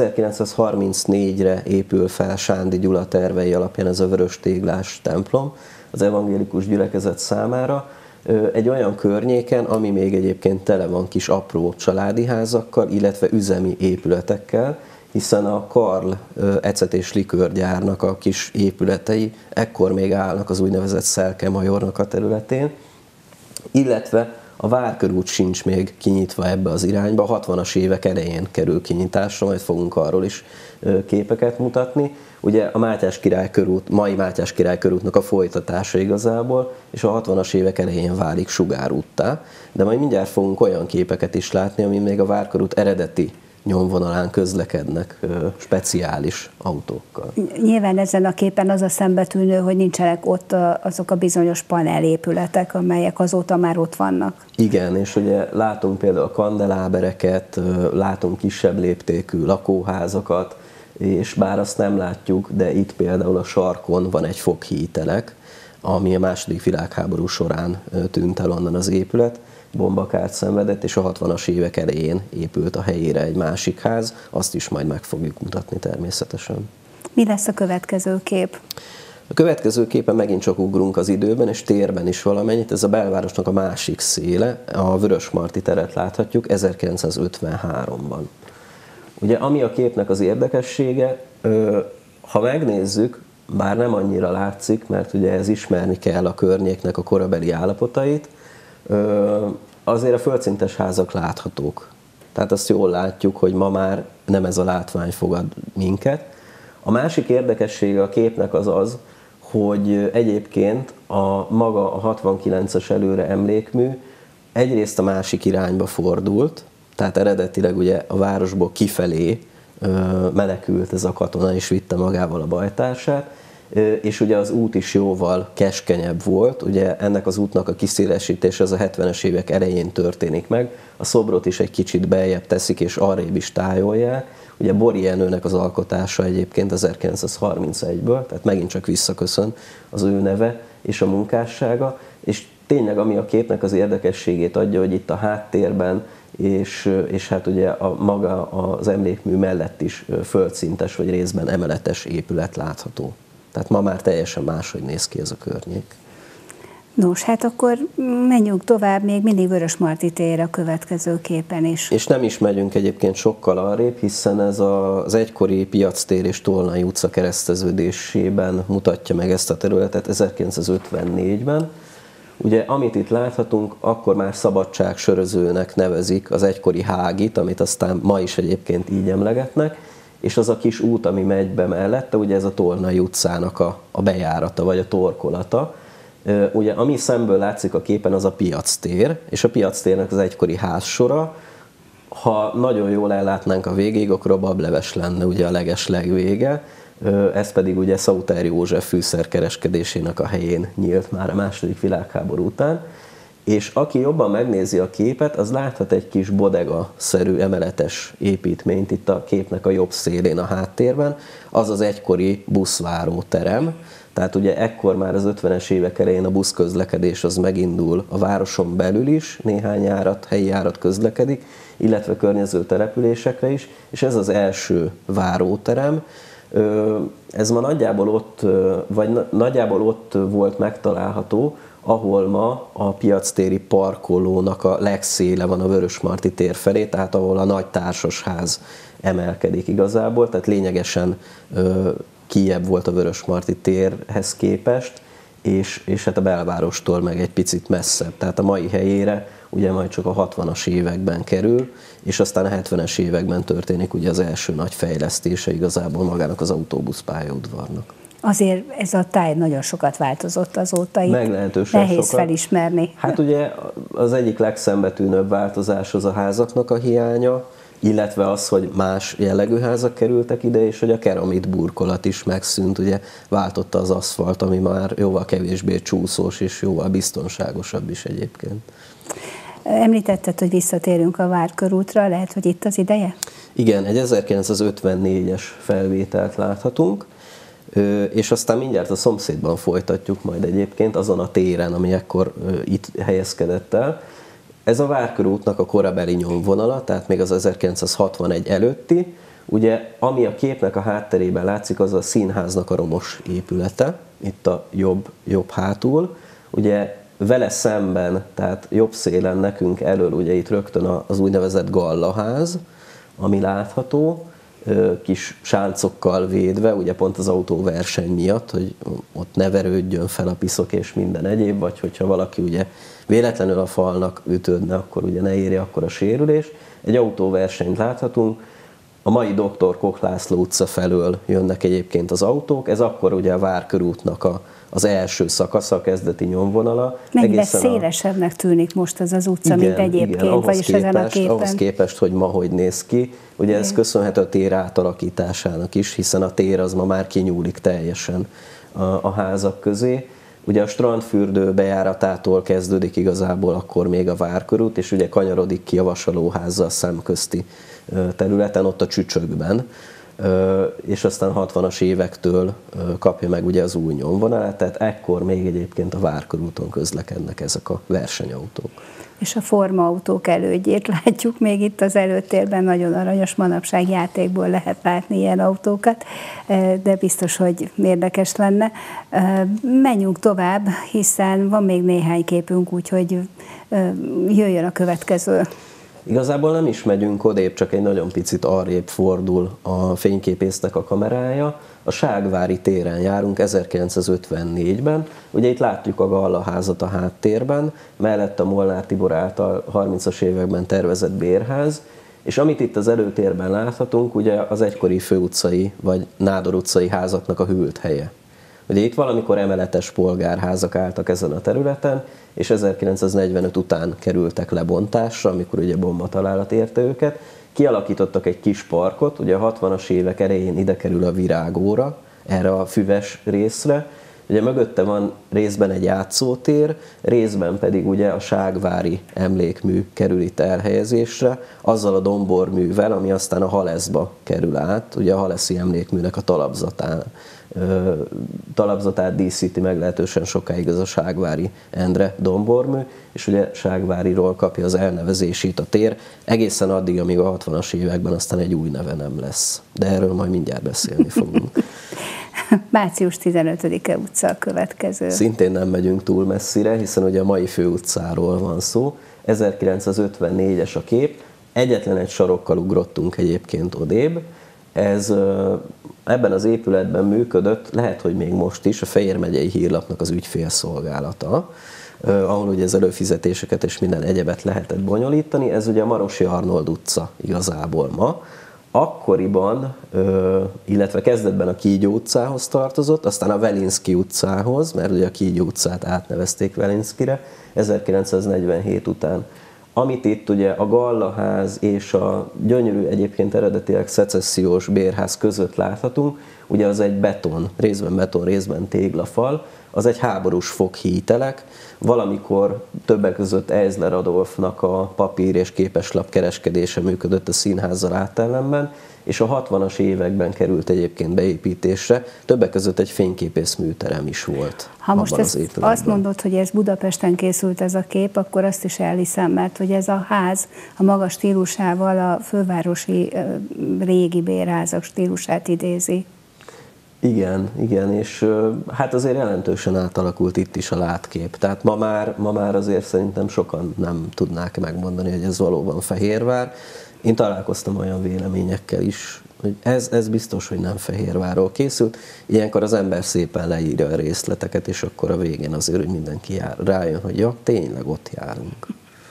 1934-re épül fel Sándi Gyula tervei alapján ez a vörös téglás templom az evangélikus gyülekezet számára, egy olyan környéken, ami még egyébként tele van kis apró családi házakkal, illetve üzemi épületekkel, hiszen a Karl ecet- és likőrgyárnak a kis épületei ekkor még állnak az úgynevezett Szelke-majornak a területén, illetve a Várkörút sincs még kinyitva ebbe az irányba, a 60-as évek elején kerül kinyitásra, majd fogunk arról is képeket mutatni. Ugye a Mátyás Király körút, mai Mátyás Király körútnak a folytatása igazából, és a 60-as évek elején válik sugárúttá, de majd mindjárt fogunk olyan képeket is látni, ami még a Várkörút eredeti nyomvonalán közlekednek speciális autókkal. Nyilván ezen a képen az a szembetűnő, hogy nincsenek ott azok a bizonyos panelépületek, amelyek azóta már ott vannak. Igen, és ugye látunk például kandelábereket, látunk kisebb léptékű lakóházakat, és bár azt nem látjuk, de itt például a sarkon van egy foghítelek, ami a II. Világháború során tűnt el onnan az épület, bombakárt szenvedett, és a 60-as évek elején épült a helyére egy másik ház, azt is majd meg fogjuk mutatni természetesen. Mi lesz a következő kép? A következő képen megint csak ugrunk az időben, és térben is valamennyit. Ez a belvárosnak a másik széle, a Vörösmarty teret láthatjuk 1953-ban. Ugye ami a képnek az érdekessége, ha megnézzük, bár nem annyira látszik, mert ugye ez ismerni kell a környéknek a korabeli állapotait, azért a földszintes házak láthatók. Tehát azt jól látjuk, hogy ma már nem ez a látvány fogad minket. A másik érdekessége a képnek az, hogy egyébként maga a 69-es előre emlékmű egyrészt a másik irányba fordult, tehát eredetileg ugye a városból kifelé menekült ez a katona, és vitte magával a bajtársát, és ugye az út is jóval keskenyebb volt, ugye ennek az útnak a kiszélesítése az a 70-es évek elején történik meg, a szobrot is egy kicsit beljebb teszik, és arrébb is tájolják. Ugye Bori Jenőnek az alkotása egyébként 1931-ből, tehát megint csak visszaköszön az ő neve és a munkássága, és tényleg ami a képnek az érdekességét adja, hogy itt a háttérben, és hát ugye maga az emlékmű mellett is földszintes vagy részben emeletes épület látható. Tehát ma már teljesen máshogy néz ki ez a környék. Nos, hát akkor menjünk tovább, még mindig Vörösmarty tér a következő képen is. És nem is megyünk egyébként sokkal arrébb, hiszen ez az egykori Piactér és Tolnai utca kereszteződésében mutatja meg ezt a területet 1954-ben. Ugye, amit itt láthatunk, akkor már Szabadságsörözőnek nevezik az egykori Hágit, amit aztán ma is egyébként így emlegetnek, és az a kis út, ami megy be mellette, ugye ez a Tolnai utcának a bejárata, vagy a torkolata. Ugye ami szemből látszik a képen, az a piactér, és a piactérnek az egykori házsora. Ha nagyon jól ellátnánk a végéig, akkor a bableves lenne ugye a legeslegvége, ez pedig ugye Sauter József fűszerkereskedésének a helyén nyílt már a II. Világháború után. És aki jobban megnézi a képet, az láthat egy kis bodega-szerű emeletes építményt itt a képnek a jobb szélén a háttérben, az az egykori buszváróterem. Tehát ugye ekkor már az 50-es évek elején a buszközlekedés az megindul a városon belül is, néhány járat, helyi járat közlekedik, illetve környező településekre is, és ez az első váróterem. Ez ma nagyjából ott volt megtalálható, ahol ma a piactéri parkolónak a legszéle van a Vörösmarty tér felé, tehát ahol a nagy társasház emelkedik igazából, tehát lényegesen kijjebb volt a Vörösmarty térhez képest, és hát a belvárostól meg egy picit messzebb. Tehát a mai helyére ugye majd csak a 60-as években kerül, és aztán a 70-es években történik ugye az első nagy fejlesztése igazából magának az autóbuszpályaudvarnak. Azért ez a táj nagyon sokat változott azóta, itt meglehetősen nehéz sokat felismerni. Hát ugye az egyik legszembetűnőbb változás az a házaknak a hiánya, illetve az, hogy más jellegű házak kerültek ide, és hogy a keramit burkolat is megszűnt, ugye váltotta az aszfalt, ami már jóval kevésbé csúszós és jóval biztonságosabb is egyébként. Említetted, hogy visszatérünk a Várkörútra, lehet, hogy itt az ideje? Igen, egy 1954-es felvételt láthatunk, és aztán mindjárt a szomszédban folytatjuk majd egyébként, azon a téren, ami ekkor itt helyezkedett el. Ez a Várkörútnak a korabeli nyomvonala, tehát még az 1961 előtti. Ugye, ami a képnek a hátterében látszik, az a színháznak a romos épülete, itt a jobb hátul. Ugye vele szemben, tehát jobb szélen nekünk elől, ugye itt rögtön az úgynevezett gallaház, ami látható, kis sáncokkal védve, ugye pont az autóverseny miatt, hogy ott ne verődjön fel a piszok és minden egyéb, vagy hogyha valaki ugye véletlenül a falnak ütődne, akkor ugye ne érje akkor a sérülés. Egy autóversenyt láthatunk, a mai Dr. Koch László utca felől jönnek egyébként az autók, ez akkor ugye a Várkörútnak az első szakasza, a kezdeti nyomvonala. Mennyire szélesebbnek tűnik most ez az utca, igen, mint egyébként, igen, vagyis ezen a képen. Ahhoz képest, hogy ma hogy néz ki. Ugye ez köszönhető a tér átalakításának is, hiszen a tér az ma már kinyúlik teljesen a házak közé. Ugye a strandfürdő bejáratától kezdődik igazából akkor még a Várkörút, és ugye kanyarodik ki a Vasalóházzal szemközti területen, ott a Csücsökben, és aztán 60-as évektől kapja meg ugye az új nyomvonalát, tehát ekkor még egyébként a Várkörúton közlekednek ezek a versenyautók. És a formaautók elődjét látjuk még itt az előtérben, nagyon aranyos, manapság játékból lehet látni ilyen autókat, de biztos, hogy érdekes lenne. Menjünk tovább, hiszen van még néhány képünk, úgyhogy jöjjön a következő. Igazából nem is megyünk odébb, csak egy nagyon picit arrébb fordul a fényképésznek a kamerája. A Ságvári téren járunk 1954-ben, ugye itt látjuk a Gallaházat a háttérben, mellett a Molnár Tibor által 30-as években tervezett bérház, és amit itt az előtérben láthatunk, ugye az egykori főutcai vagy Nádor utcai házaknak a hűlt helye. Ugye itt valamikor emeletes polgárházak álltak ezen a területen, és 1945 után kerültek lebontásra, amikor ugye bombatalálat érte őket. Kialakítottak egy kis parkot, ugye a 60-as évek elején ide kerül a Virágóra, erre a füves részre. Ugye mögötte van részben egy játszótér, részben pedig ugye a Ságvári emlékmű kerül itt elhelyezésre, azzal a domborművel, ami aztán a Haleszba kerül át, ugye a haleszi emlékműnek a talapzatát díszíti meglehetősen sokáig ez a Ságvári Endre dombormű, és ugye Ságváriról kapja az elnevezését a tér, egészen addig, amíg a 60-as években aztán egy új neve nem lesz. De erről majd mindjárt beszélni fogunk. Március 15-e utca a következő. Szintén nem megyünk túl messzire, hiszen ugye a mai főutcáról van szó. 1954-es a kép, egyetlen egy sarokkal ugrottunk egyébként odébb. Ez ebben az épületben működött, lehet, hogy még most is, a Fejér megyei hírlapnak az ügyfélszolgálata, ahol ugye az előfizetéseket és minden egyebet lehetett bonyolítani. Ez ugye a Marosi Arnold utca igazából ma. akkoriban, illetve kezdetben a Kígyó utcához tartozott, aztán a Velinszky utcához, mert ugye a Kígyó utcát átnevezték Velinszkyre 1947 után. Amit itt ugye a Gallaház és a gyönyörű, egyébként eredetileg szecessziós bérház között láthatunk, ugye az egy beton, részben téglafal, az egy háborús foghítelek. Valamikor többek között Eisler Adolfnak a papír- és képeslap kereskedése működött a színházzal átellenben, és a 60-as években került egyébként beépítésre, többek között egy fényképészműterem is volt. Ha most azt mondod, hogy ez Budapesten készült ez a kép, akkor azt is elhiszem, mert hogy ez a ház a maga stílusával a fővárosi régi bérházak stílusát idézi. Igen, és hát azért jelentősen átalakult itt is a látkép. Tehát ma már azért szerintem sokan nem tudnák megmondani, hogy ez valóban Fehérvár. Én találkoztam olyan véleményekkel is, hogy ez biztos, hogy nem Fehérvárról készült. Ilyenkor az ember szépen leírja a részleteket, és akkor a végén azért, hogy mindenki rájön, hogy ja, tényleg ott járunk.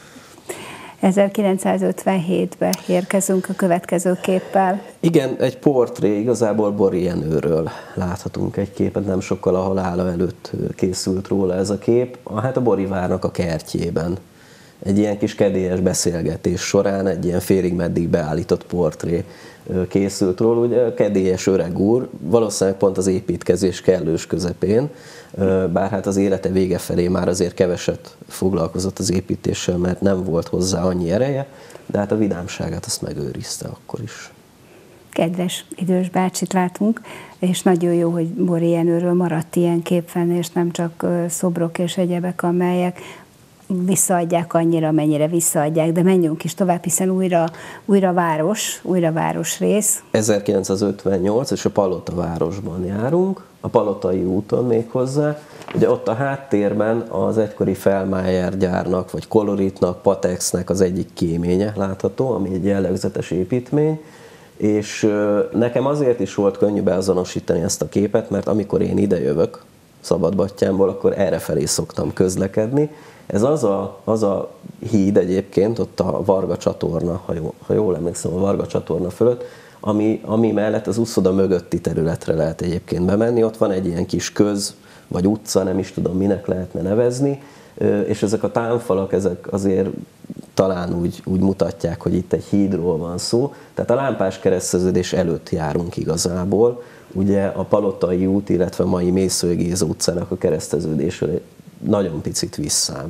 1957-ben érkezünk a következő képpel. Igen, egy portré, igazából Bori Jenőről láthatunk egy képet, nem sokkal a halála előtt készült róla ez a kép. Hát a Bori várnak a kertjében. Egy ilyen kis kedélyes beszélgetés során egy ilyen félig meddig beállított portré készült róla. Ugye kedélyes öreg úr, valószínűleg pont az építkezés kellős közepén, bár hát az élete vége felé már azért keveset foglalkozott az építéssel, mert nem volt hozzá annyi ereje, de hát a vidámságát azt megőrizte akkor is. Kedves idős bácsit látunk, és nagyon jó, hogy Bori Jenőről maradt ilyen kép fenn, és nem csak szobrok és egyebek, amelyek visszaadják annyira, mennyire visszaadják, de menjünk is tovább, hiszen újra város rész. 1958, és a Palota városban járunk, a Palotai úton méghozzá. Ugye ott a háttérben az egykori Fellmeyer gyárnak, vagy Coloritnak, Patexnek az egyik kéménye látható, ami egy jellegzetes építmény, és nekem azért is volt könnyű beazonosítani ezt a képet, mert amikor én idejövök Szabadbattyánból, akkor errefelé szoktam közlekedni. Ez az a híd egyébként, ott a Varga csatorna, ha jól emlékszem, a Varga csatorna fölött, ami mellett az úszoda mögötti területre lehet egyébként bemenni. Ott van egy ilyen kis köz, vagy utca, nem is tudom, minek lehetne nevezni, és ezek a támfalak, ezek azért talán úgy mutatják, hogy itt egy hídról van szó. Tehát a Lámpás kereszteződés előtt járunk igazából. Ugye a Palotai út, illetve a mai Mészői Géza utcának a kereszteződésről nagyon picit visszább.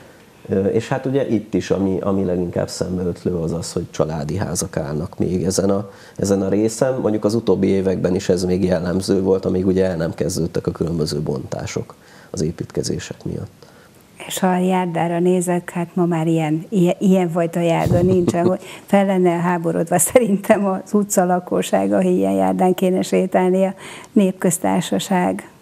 És hát ugye itt is, ami leginkább szembeötlő az, hogy családi házak állnak még ezen a részen. Mondjuk az utóbbi években is ez még jellemző volt, amíg ugye el nem kezdődtek a különböző bontások az építkezések miatt. És ha a járdára nézek, hát ma már ilyenfajta járda nincsen, hogy fel lenne háborodva szerintem az utca lakósága, hogy ilyen járdán kéne sétálni a Népköztársaság.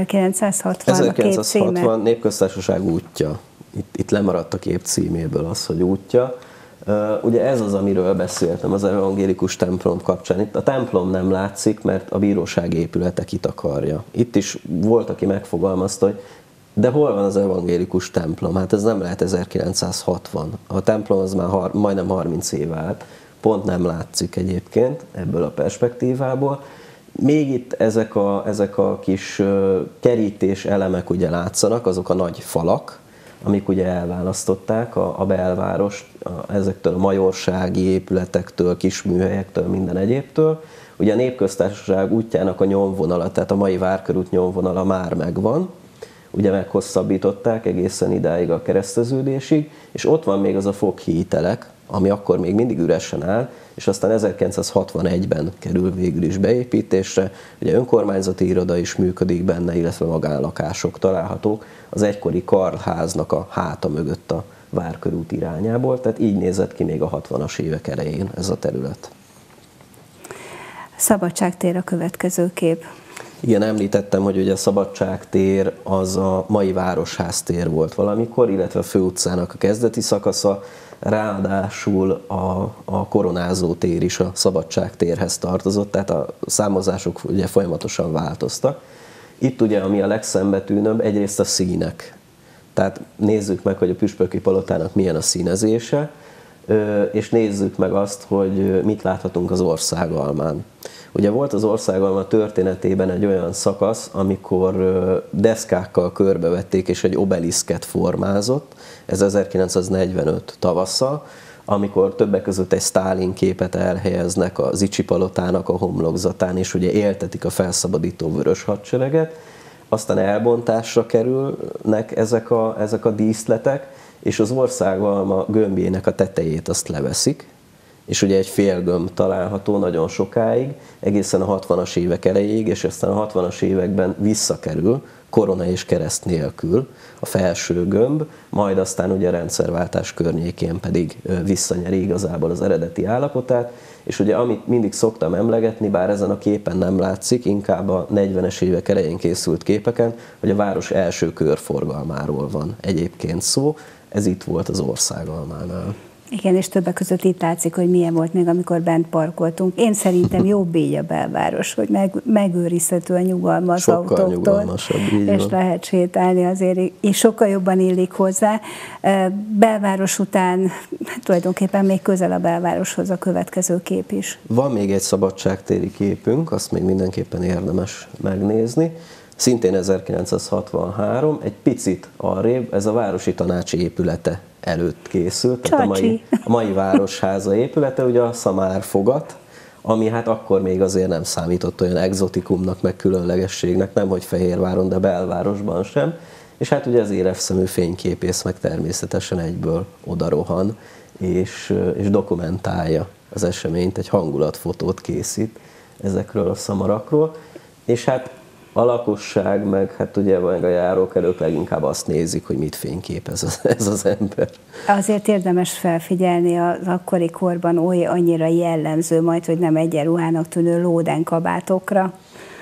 1960 Népköztársaság útja. Itt lemaradt a kép címéből az, hogy útja. Ugye ez az, amiről beszéltem az evangélikus templom kapcsán. Itt a templom nem látszik, mert a bíróság épülete kitakarja. Itt is volt, aki megfogalmazta, hogy de hol van az evangélikus templom? Hát ez nem lehet 1960. A templom az már majdnem 30 év állt. Pont nem látszik egyébként ebből a perspektívából. Még itt ezek a kis kerítés elemek ugye látszanak, azok a nagy falak, amik ugye elválasztották a belvárost ezektől a majorsági épületektől, kisműhelyektől, minden egyébtől. Ugye a Népköztársaság útjának a nyomvonala, tehát a mai Várkörút nyomvonala már megvan, ugye meghosszabbították egészen idáig a kereszteződésig, és ott van még az a foghítelek, ami akkor még mindig üresen áll, és aztán 1961-ben kerül végül is beépítésre. Ugye önkormányzati iroda is működik benne, illetve magánlakások találhatók az egykori Karlháznak a háta mögött a Várkörút irányából, tehát így nézett ki még a 60-as évek elején ez a terület. Szabadságtér a következő kép. Igen, említettem, hogy ugye a Szabadságtér az a mai Városház-tér volt valamikor, illetve a főutcának a kezdeti szakasza, ráadásul a Koronázó tér is a Szabadságtérhez tartozott, tehát a számozások ugye folyamatosan változtak. Itt ugye, ami a legszembetűnőbb, egyrészt a színek. Tehát nézzük meg, hogy a Püspöki Palotának milyen a színezése. és nézzük meg azt, hogy mit láthatunk az Országalmán. Ugye volt az Országalma történetében egy olyan szakasz, amikor deszkákkal körbevették, és egy obeliszket formázott, ez 1945 tavasszal, amikor többek között egy Sztálin képet elhelyeznek a Zichy palotának a homlokzatán, és ugye éltetik a felszabadító vörös hadsereget, aztán elbontásra kerülnek ezek a díszletek, és az Országalma gömbjének a tetejét azt leveszik, és ugye egy félgömb található nagyon sokáig, egészen a 60-as évek elejéig, és aztán a 60-as években visszakerül, korona és kereszt nélkül a felső gömb, majd aztán ugye a rendszerváltás környékén pedig visszanyeri igazából az eredeti állapotát, és ugye amit mindig szoktam emlegetni, bár ezen a képen nem látszik, inkább a 40-es évek elején készült képeken, hogy a város első körforgalmáról van egyébként szó, ez itt volt az Országalmánál. Igen, és többek között itt látszik, hogy milyen volt még, amikor bent parkoltunk. Én szerintem jobb így a belváros, hogy megőrizhető a nyugalma az sokkal autóktól. Nyugalmasabb, és van. lehet sétálni azért, és sokkal jobban illik hozzá. Belváros után tulajdonképpen még közel a belvároshoz a következő kép is. Van még egy szabadságtéri képünk, azt még mindenképpen érdemes megnézni. Szintén 1963, egy picit arrébb, ez a Városi Tanács épülete előtt készült, tehát a mai Városháza épülete, ugye a Szamár-fogat, ami hát akkor még azért nem számított olyan egzotikumnak, meg különlegességnek, nemhogy Fehérváron, de belvárosban sem, és hát ugye az érevszemű fényképész meg természetesen egyből odarohan, és dokumentálja az eseményt, egy hangulatfotót készít ezekről a szamarakról, és hát a lakosság, meg hát ugye meg a járókelők leginkább azt nézik, hogy mit fényképez ez az ember. Azért érdemes felfigyelni az akkori korban annyira jellemző majd, hogy nem egyenruhának tűnő lóden kabátokra.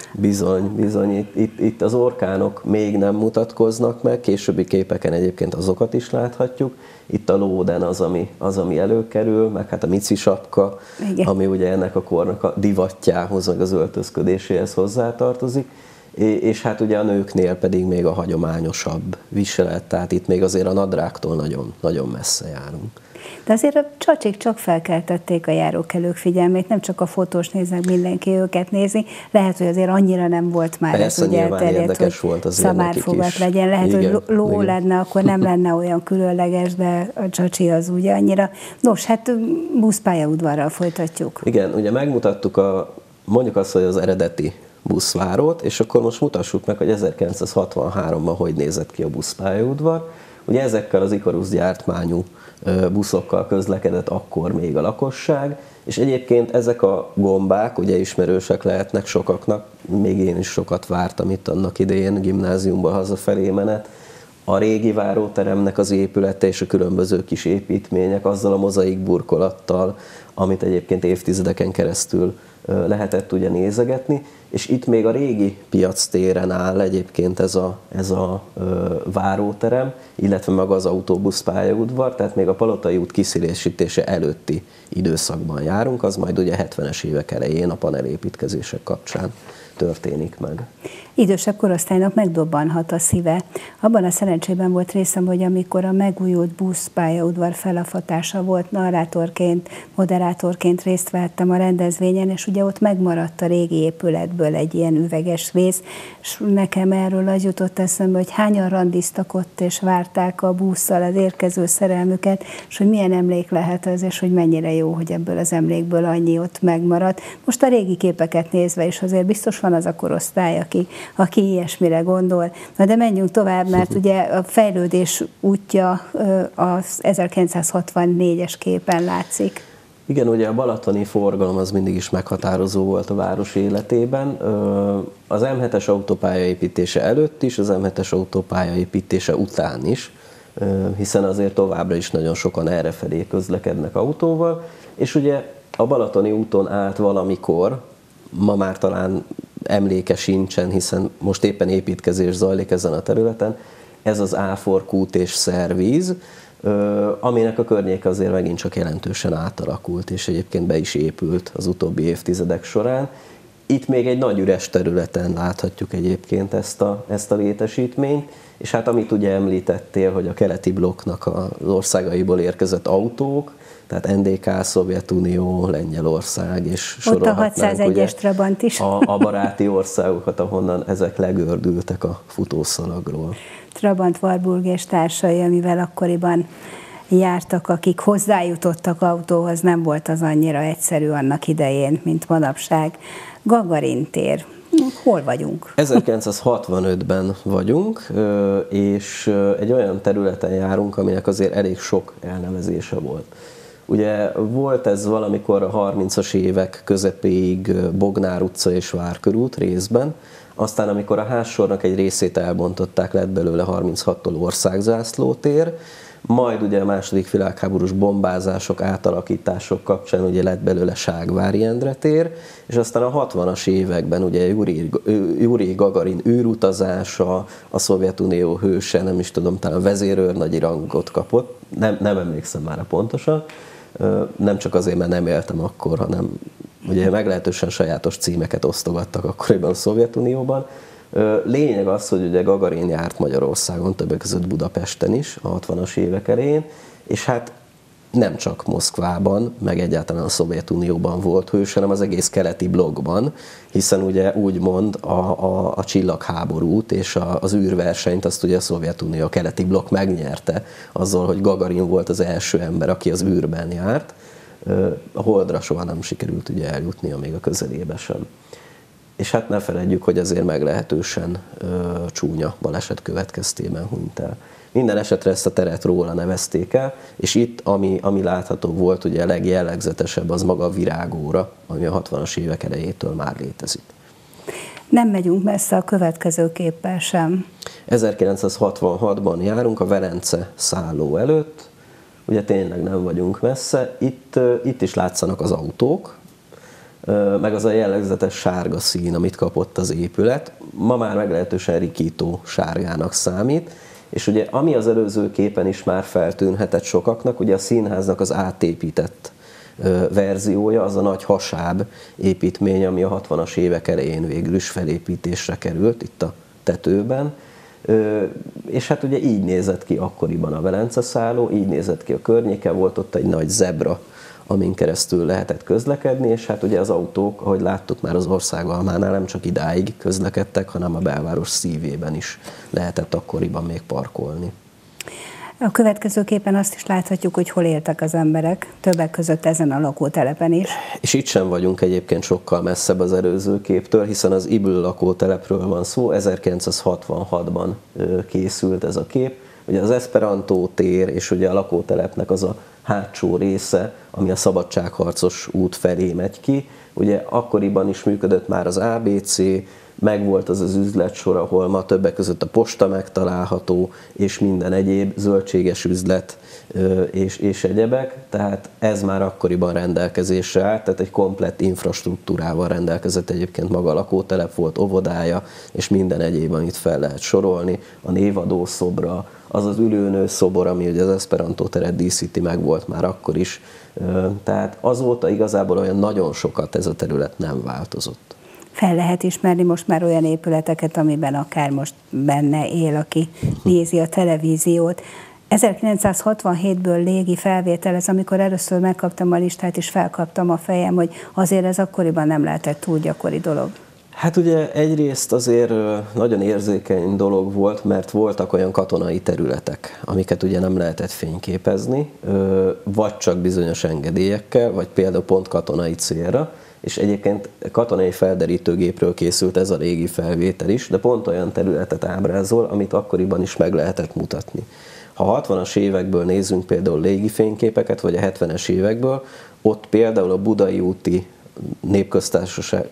Bizony. Itt az orkánok még nem mutatkoznak meg, későbbi képeken egyébként azokat is láthatjuk. Itt a lóden az, ami előkerül, meg hát a mici sapka, igen, ami ugye ennek a kornak a divatjához, meg az öltözködéséhez hozzátartozik. És hát ugye a nőknél pedig még a hagyományosabb viselet, tehát itt még azért a nadrágtól nagyon, nagyon messze járunk. De azért a csacsik csak felkeltették a járókelők figyelmét, nem csak a fotós néznek, mindenki őket nézi. Lehet, hogy azért annyira nem volt már persze, ez ugye elterjedt, hogy Szamár-fogat legyen. Lehet, igen, hogy ló lenne, akkor nem lenne olyan különleges, de a csacsi az ugye annyira. Nos, hát buszpályaudvarral folytatjuk. Igen, ugye megmutattuk mondjuk azt, hogy az eredeti buszvárót, és akkor most mutassuk meg, hogy 1963-ban hogy nézett ki a buszpályaudvar. Ugye ezekkel az Ikarus gyártmányú buszokkal közlekedett akkor még a lakosság, és egyébként ezek a gombák ugye ismerősek lehetnek sokaknak, még én is sokat vártam itt annak idején, gimnáziumba hazafelé menet, a régi váróteremnek az épülete és a különböző kis építmények azzal a mozaik burkolattal, amit egyébként évtizedeken keresztül lehetett ugye nézegetni, és itt még a régi piactéren áll egyébként ez a váróterem, illetve maga az autóbuszpályaudvar, tehát még a Palotai út kiszélesítése előtti időszakban járunk, az majd ugye 70-es évek elején a panelépítkezések kapcsán történik meg. Idősebb korosztálynak megdobbanhat a szíve. Abban a szerencsében volt részem, hogy amikor a megújult buszpályaudvar felavatása volt, narrátorként, moderátorként részt vettem a rendezvényen, és ugye ott megmaradt a régi épületből egy ilyen üveges vész, és nekem erről az jutott eszembe, hogy hányan randiztak ott, és várták a busszal az érkező szerelmüket, és hogy milyen emlék lehet ez, és hogy mennyire jó, hogy ebből az emlékből annyi ott megmaradt. Most a régi képeket nézve is azért biztos van az a korosztály, aki ilyesmire gondol. Na de menjünk tovább, mert ugye a fejlődés útja az 1964-es képen látszik. Igen, ugye a balatoni forgalom az mindig is meghatározó volt a város életében. Az M7-es autópálya építése előtt is, az M7-es autópálya építése után is, hiszen azért továbbra is nagyon sokan errefelé közlekednek autóval, és ugye a Balatoni úton át valamikor, ma már talán emléke sincsen, hiszen most éppen építkezés zajlik ezen a területen, ez az Áfor kút és szervíz, aminek a környéke azért megint csak jelentősen átalakult, és egyébként be is épült az utóbbi évtizedek során. Itt még egy nagy üres területen láthatjuk egyébként ezt a létesítményt, és hát amit ugye említettél, hogy a keleti blokknak az országaiból érkezett autók tehát NDK, Szovjetunió, Lengyelország, és ott a sorolhatnánk 601-es Trabant is. a baráti országokat, ahonnan ezek legördültek a futószalagról. Trabant, Warburg és társai, amivel akkoriban jártak, akik hozzájutottak autóhoz, nem volt az annyira egyszerű annak idején, mint manapság. Gagarin tér. Hol vagyunk? 1965-ben vagyunk, és egy olyan területen járunk, aminek azért elég sok elnevezése volt. Ugye volt ez valamikor a 30-as évek közepéig Bognár utca és Várkörút részben, aztán amikor a házsornak egy részét elbontották, lett belőle 36-tól országzászlótér, majd ugye a második világháborús bombázások, átalakítások kapcsán ugye lett belőle Ságvári Endre tér, és aztán a 60-as években ugye Jurij Gagarin űrutazása, a Szovjetunió hőse, nem is tudom, talán vezérőrnagyi rangot kapott, nem emlékszem már pontosan, nem csak azért, mert nem éltem akkor, hanem ugye meglehetősen sajátos címeket osztogattak akkoriban a Szovjetunióban. Lényeg az, hogy ugye Gagarin járt Magyarországon, többek között Budapesten is a 60-as évek elején, és hát nem csak Moszkvában, meg egyáltalán a Szovjetunióban volt hős, hanem az egész keleti blokkban, hiszen ugye úgymond a csillagháborút és az űrversenyt azt ugye a Szovjetunió, a keleti blokk megnyerte azzal, hogy Gagarin volt az első ember, aki az űrben járt. A Holdra soha nem sikerült ugye eljutnia még a közelébe sem. És hát ne feledjük, hogy azért meglehetősen csúnya baleset következtében hunyt el. Minden esetre ezt a teret róla nevezték el, és itt, ami látható volt, ugye a legjellegzetesebb az maga a virágóra, ami a 60-as évek elejétől már létezik. Nem megyünk messze a következő képpel sem. 1966-ban járunk a Velence szálló előtt, ugye tényleg nem vagyunk messze, itt is látszanak az autók, meg az a jellegzetes sárga szín, amit kapott az épület. Ma már meglehetősen rikító sárgának számít, és ugye ami az előző képen is már feltűnhetett sokaknak, ugye a színháznak az átépített verziója, az a nagy hasáb építmény, ami a 60-as évek elején végül is felépítésre került itt a tetőben. És hát ugye így nézett ki akkoriban a Velence szálló, így nézett ki a környéke, volt ott egy nagy zebra, amin keresztül lehetett közlekedni, és hát ugye az autók, ahogy láttuk már az Országalmánál, nem csak idáig közlekedtek, hanem a belváros szívében is lehetett akkoriban még parkolni. A következő képen azt is láthatjuk, hogy hol éltek az emberek, többek között ezen a lakótelepen is. És itt sem vagyunk egyébként sokkal messzebb az előző képtől, hiszen az Ibl lakótelepről van szó, 1966-ban készült ez a kép. Ugye az Esperantó tér és ugye a lakótelepnek az a hátsó része, ami a Szabadságharcos út felé megy ki. Ugye akkoriban is működött már az ABC, megvolt az üzletsor, ahol ma többek között a posta megtalálható, és minden egyéb zöldséges üzlet és egyebek, tehát ez már akkoriban rendelkezésre állt, tehát egy komplett infrastruktúrával rendelkezett egyébként maga a lakótelep, volt óvodája, és minden egyéb, amit fel lehet sorolni, a névadó szobra, az az ülőnő szobor, ami ugye az Esperantó teret díszíti, meg volt már akkor is, tehát azóta igazából olyan nagyon sokat ez a terület nem változott. Fel lehet ismerni most már olyan épületeket, amiben akár most benne él, aki nézi a televíziót. 1967-ből légi felvétel, ez amikor először megkaptam a listát, és felkaptam a fejem, hogy azért ez akkoriban nem lehetett túl gyakori dolog. Hát ugye egyrészt azért nagyon érzékeny dolog volt, mert voltak olyan katonai területek, amiket ugye nem lehetett fényképezni, vagy csak bizonyos engedélyekkel, vagy például pont katonai célra, és egyébként katonai felderítőgépről készült ez a régi felvétel is, de pont olyan területet ábrázol, amit akkoriban is meg lehetett mutatni. Ha a 60-as évekből nézzünk például légifényképeket, vagy a 70-es évekből, ott például a Budai úti népköztársaság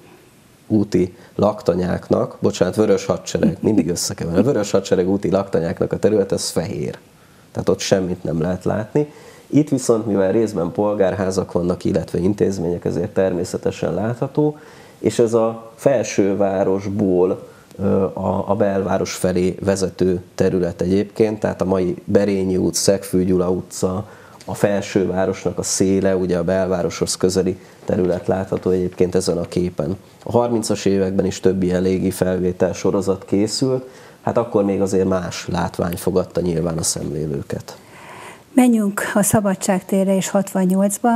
úti laktanyáknak, Vörös Hadsereg, mindig összekever, a Vörös Hadsereg úti laktanyáknak a terület, ez fehér. Tehát ott semmit nem lehet látni. Itt viszont, mivel részben polgárházak vannak, illetve intézmények, ezért természetesen látható, és ez a felsővárosból a belváros felé vezető terület egyébként, tehát a mai Berényi út, Szegfű Gyula utca, a felsővárosnak a széle, ugye a belvároshoz közeli terület látható egyébként ezen a képen. A 30-as években is több ilyen légi felvétel sorozat készült, hát akkor még azért más látvány fogadta nyilván a szemlélőket. Menjünk a Szabadságtérre és 68-ba.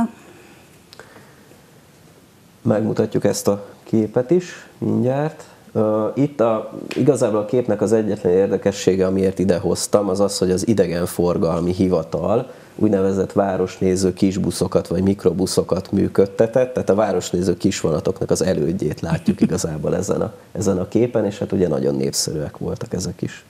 Megmutatjuk ezt a képet is mindjárt. Itt igazából a képnek az egyetlen érdekessége, amiért idehoztam, az az, hogy az idegenforgalmi hivatal úgynevezett városnéző kisbuszokat vagy mikrobuszokat működtetett, tehát a városnéző kisvonatoknak az elődjét látjuk igazából ezen a képen, és hát ugye nagyon népszerűek voltak ezek is.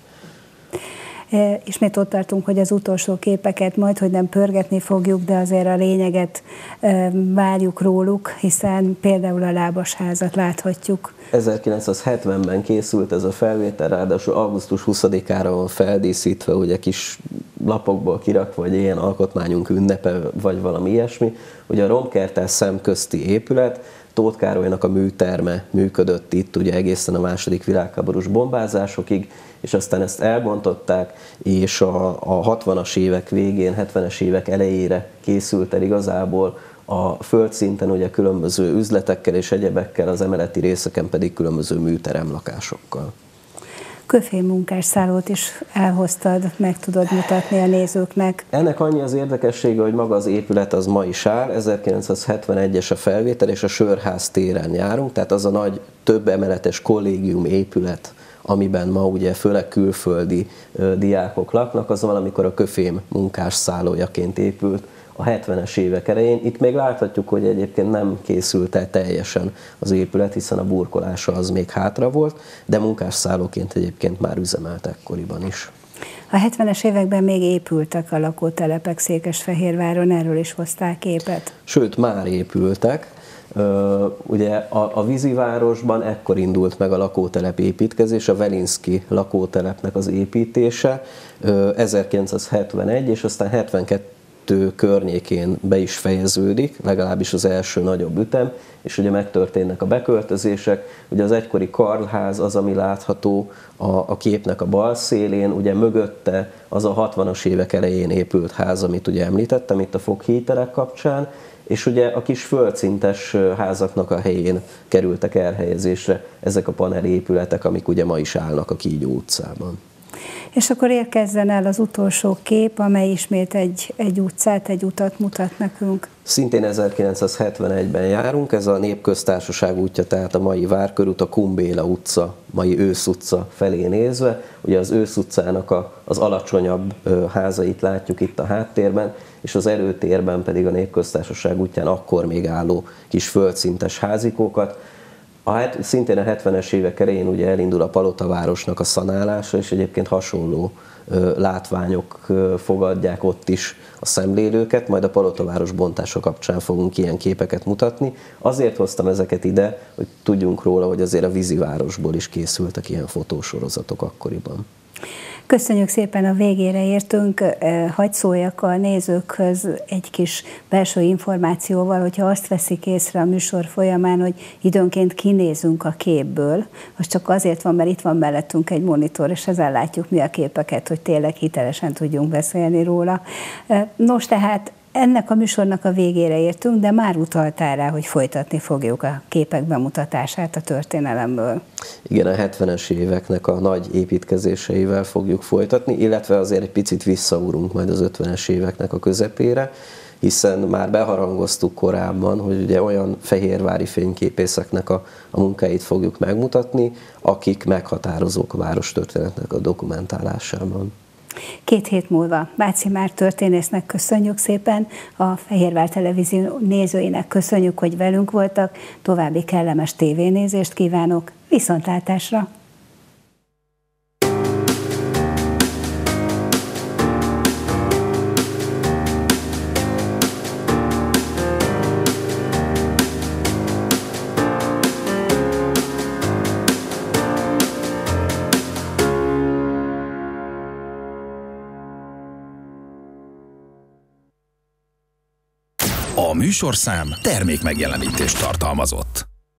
Ismét ott tartunk, hogy az utolsó képeket majd, hogy nem pörgetni fogjuk, de azért a lényeget várjuk róluk, hiszen például a Lábasházat láthatjuk. 1970-ben készült ez a felvétel, ráadásul augusztus 20-ára van feldíszítve, ugye kis lapokból kirakva, vagy ilyen alkotmányunk ünnepe, vagy valami ilyesmi. Ugye a Romkerttel szemközti épület, Tóth Károlynak a műterme működött itt ugye egészen a II. Világháborús bombázásokig, és aztán ezt elbontották, és a 60-as évek végén, 70-es évek elejére készült el igazából a földszinten ugye különböző üzletekkel és egyebekkel, az emeleti részeken pedig különböző műteremlakásokkal. Köfém munkásszállót is elhoztad, meg tudod mutatni a nézőknek. Ennek annyi az érdekessége, hogy maga az épület az ma is áll, 1971-es a felvétel, és a Sörház téren járunk, tehát az a nagy több emeletes kollégium épület, amiben ma ugye főleg külföldi diákok laknak, az valamikor a Köfém munkásszállójaként épült a 70-es évek elején. Itt még láthatjuk, hogy egyébként nem készült el teljesen az épület, hiszen a burkolása az még hátra volt, de munkásszállóként egyébként már üzemelt ekkoriban is. A 70-es években még épültek a lakótelepek Székesfehérváron, erről is hozták képet? Sőt, már épültek. Ugye a vízivárosban ekkor indult meg a lakótelep építkezés, a Velinszky lakótelepnek az építése 1971, és aztán 72 környékén be is fejeződik, legalábbis az első nagyobb ütem, és ugye megtörténnek a beköltözések. Ugye az egykori Karlház az, ami látható a képnek a bal szélén, ugye mögötte az a 60-as évek elején épült ház, amit ugye említettem itt a Fokhíjtelek kapcsán, és ugye a kis földszintes házaknak a helyén kerültek elhelyezésre ezek a panelépületek, amik ugye ma is állnak a Kígyó utcában. És akkor érkezzen el az utolsó kép, amely ismét egy utcát, egy utat mutat nekünk. Szintén 1971-ben járunk, ez a Népköztársaság útja, tehát a mai Várkörút, a Kumbéla utca, mai Ősz utca felé nézve. Ugye az Ősz utcának az alacsonyabb házait látjuk itt a háttérben, és az előtérben pedig a Népköztársaság útján akkor még álló kis földszintes házikókat. Szintén a 70-es évek elején ugye elindul a Palotavárosnak a szanálása, és egyébként hasonló látványok fogadják ott is a szemlélőket, majd a Palotaváros bontása kapcsán fogunk ilyen képeket mutatni. Azért hoztam ezeket ide, hogy tudjunk róla, hogy azért a vízivárosból is készültek ilyen fotósorozatok akkoriban. Köszönjük szépen, a végére értünk. Hadd szóljak a nézőkhöz egy kis belső információval, hogyha azt veszik észre a műsor folyamán, hogy időnként kinézünk a képből, az csak azért van, mert itt van mellettünk egy monitor, és ezzel látjuk mi a képeket, hogy tényleg hitelesen tudjunk beszélni róla. Nos, tehát ennek a műsornak a végére értünk, de már utaltál rá, hogy folytatni fogjuk a képek bemutatását a történelemből. Igen, a 70-es éveknek a nagy építkezéseivel fogjuk folytatni, illetve azért egy picit visszaúrunk majd az 50-es éveknek a közepére, hiszen már beharangoztuk korábban, hogy ugye olyan fehérvári fényképészeknek a munkáit fogjuk megmutatni, akik meghatározók a várostörténetnek a dokumentálásában. 2 hét múlva Váci Márk történésznek köszönjük szépen, a Fehérvár Televízió nézőinek köszönjük, hogy velünk voltak, további kellemes tévénézést kívánok, viszontlátásra! A műsorszám termékmegjelenítést tartalmazott.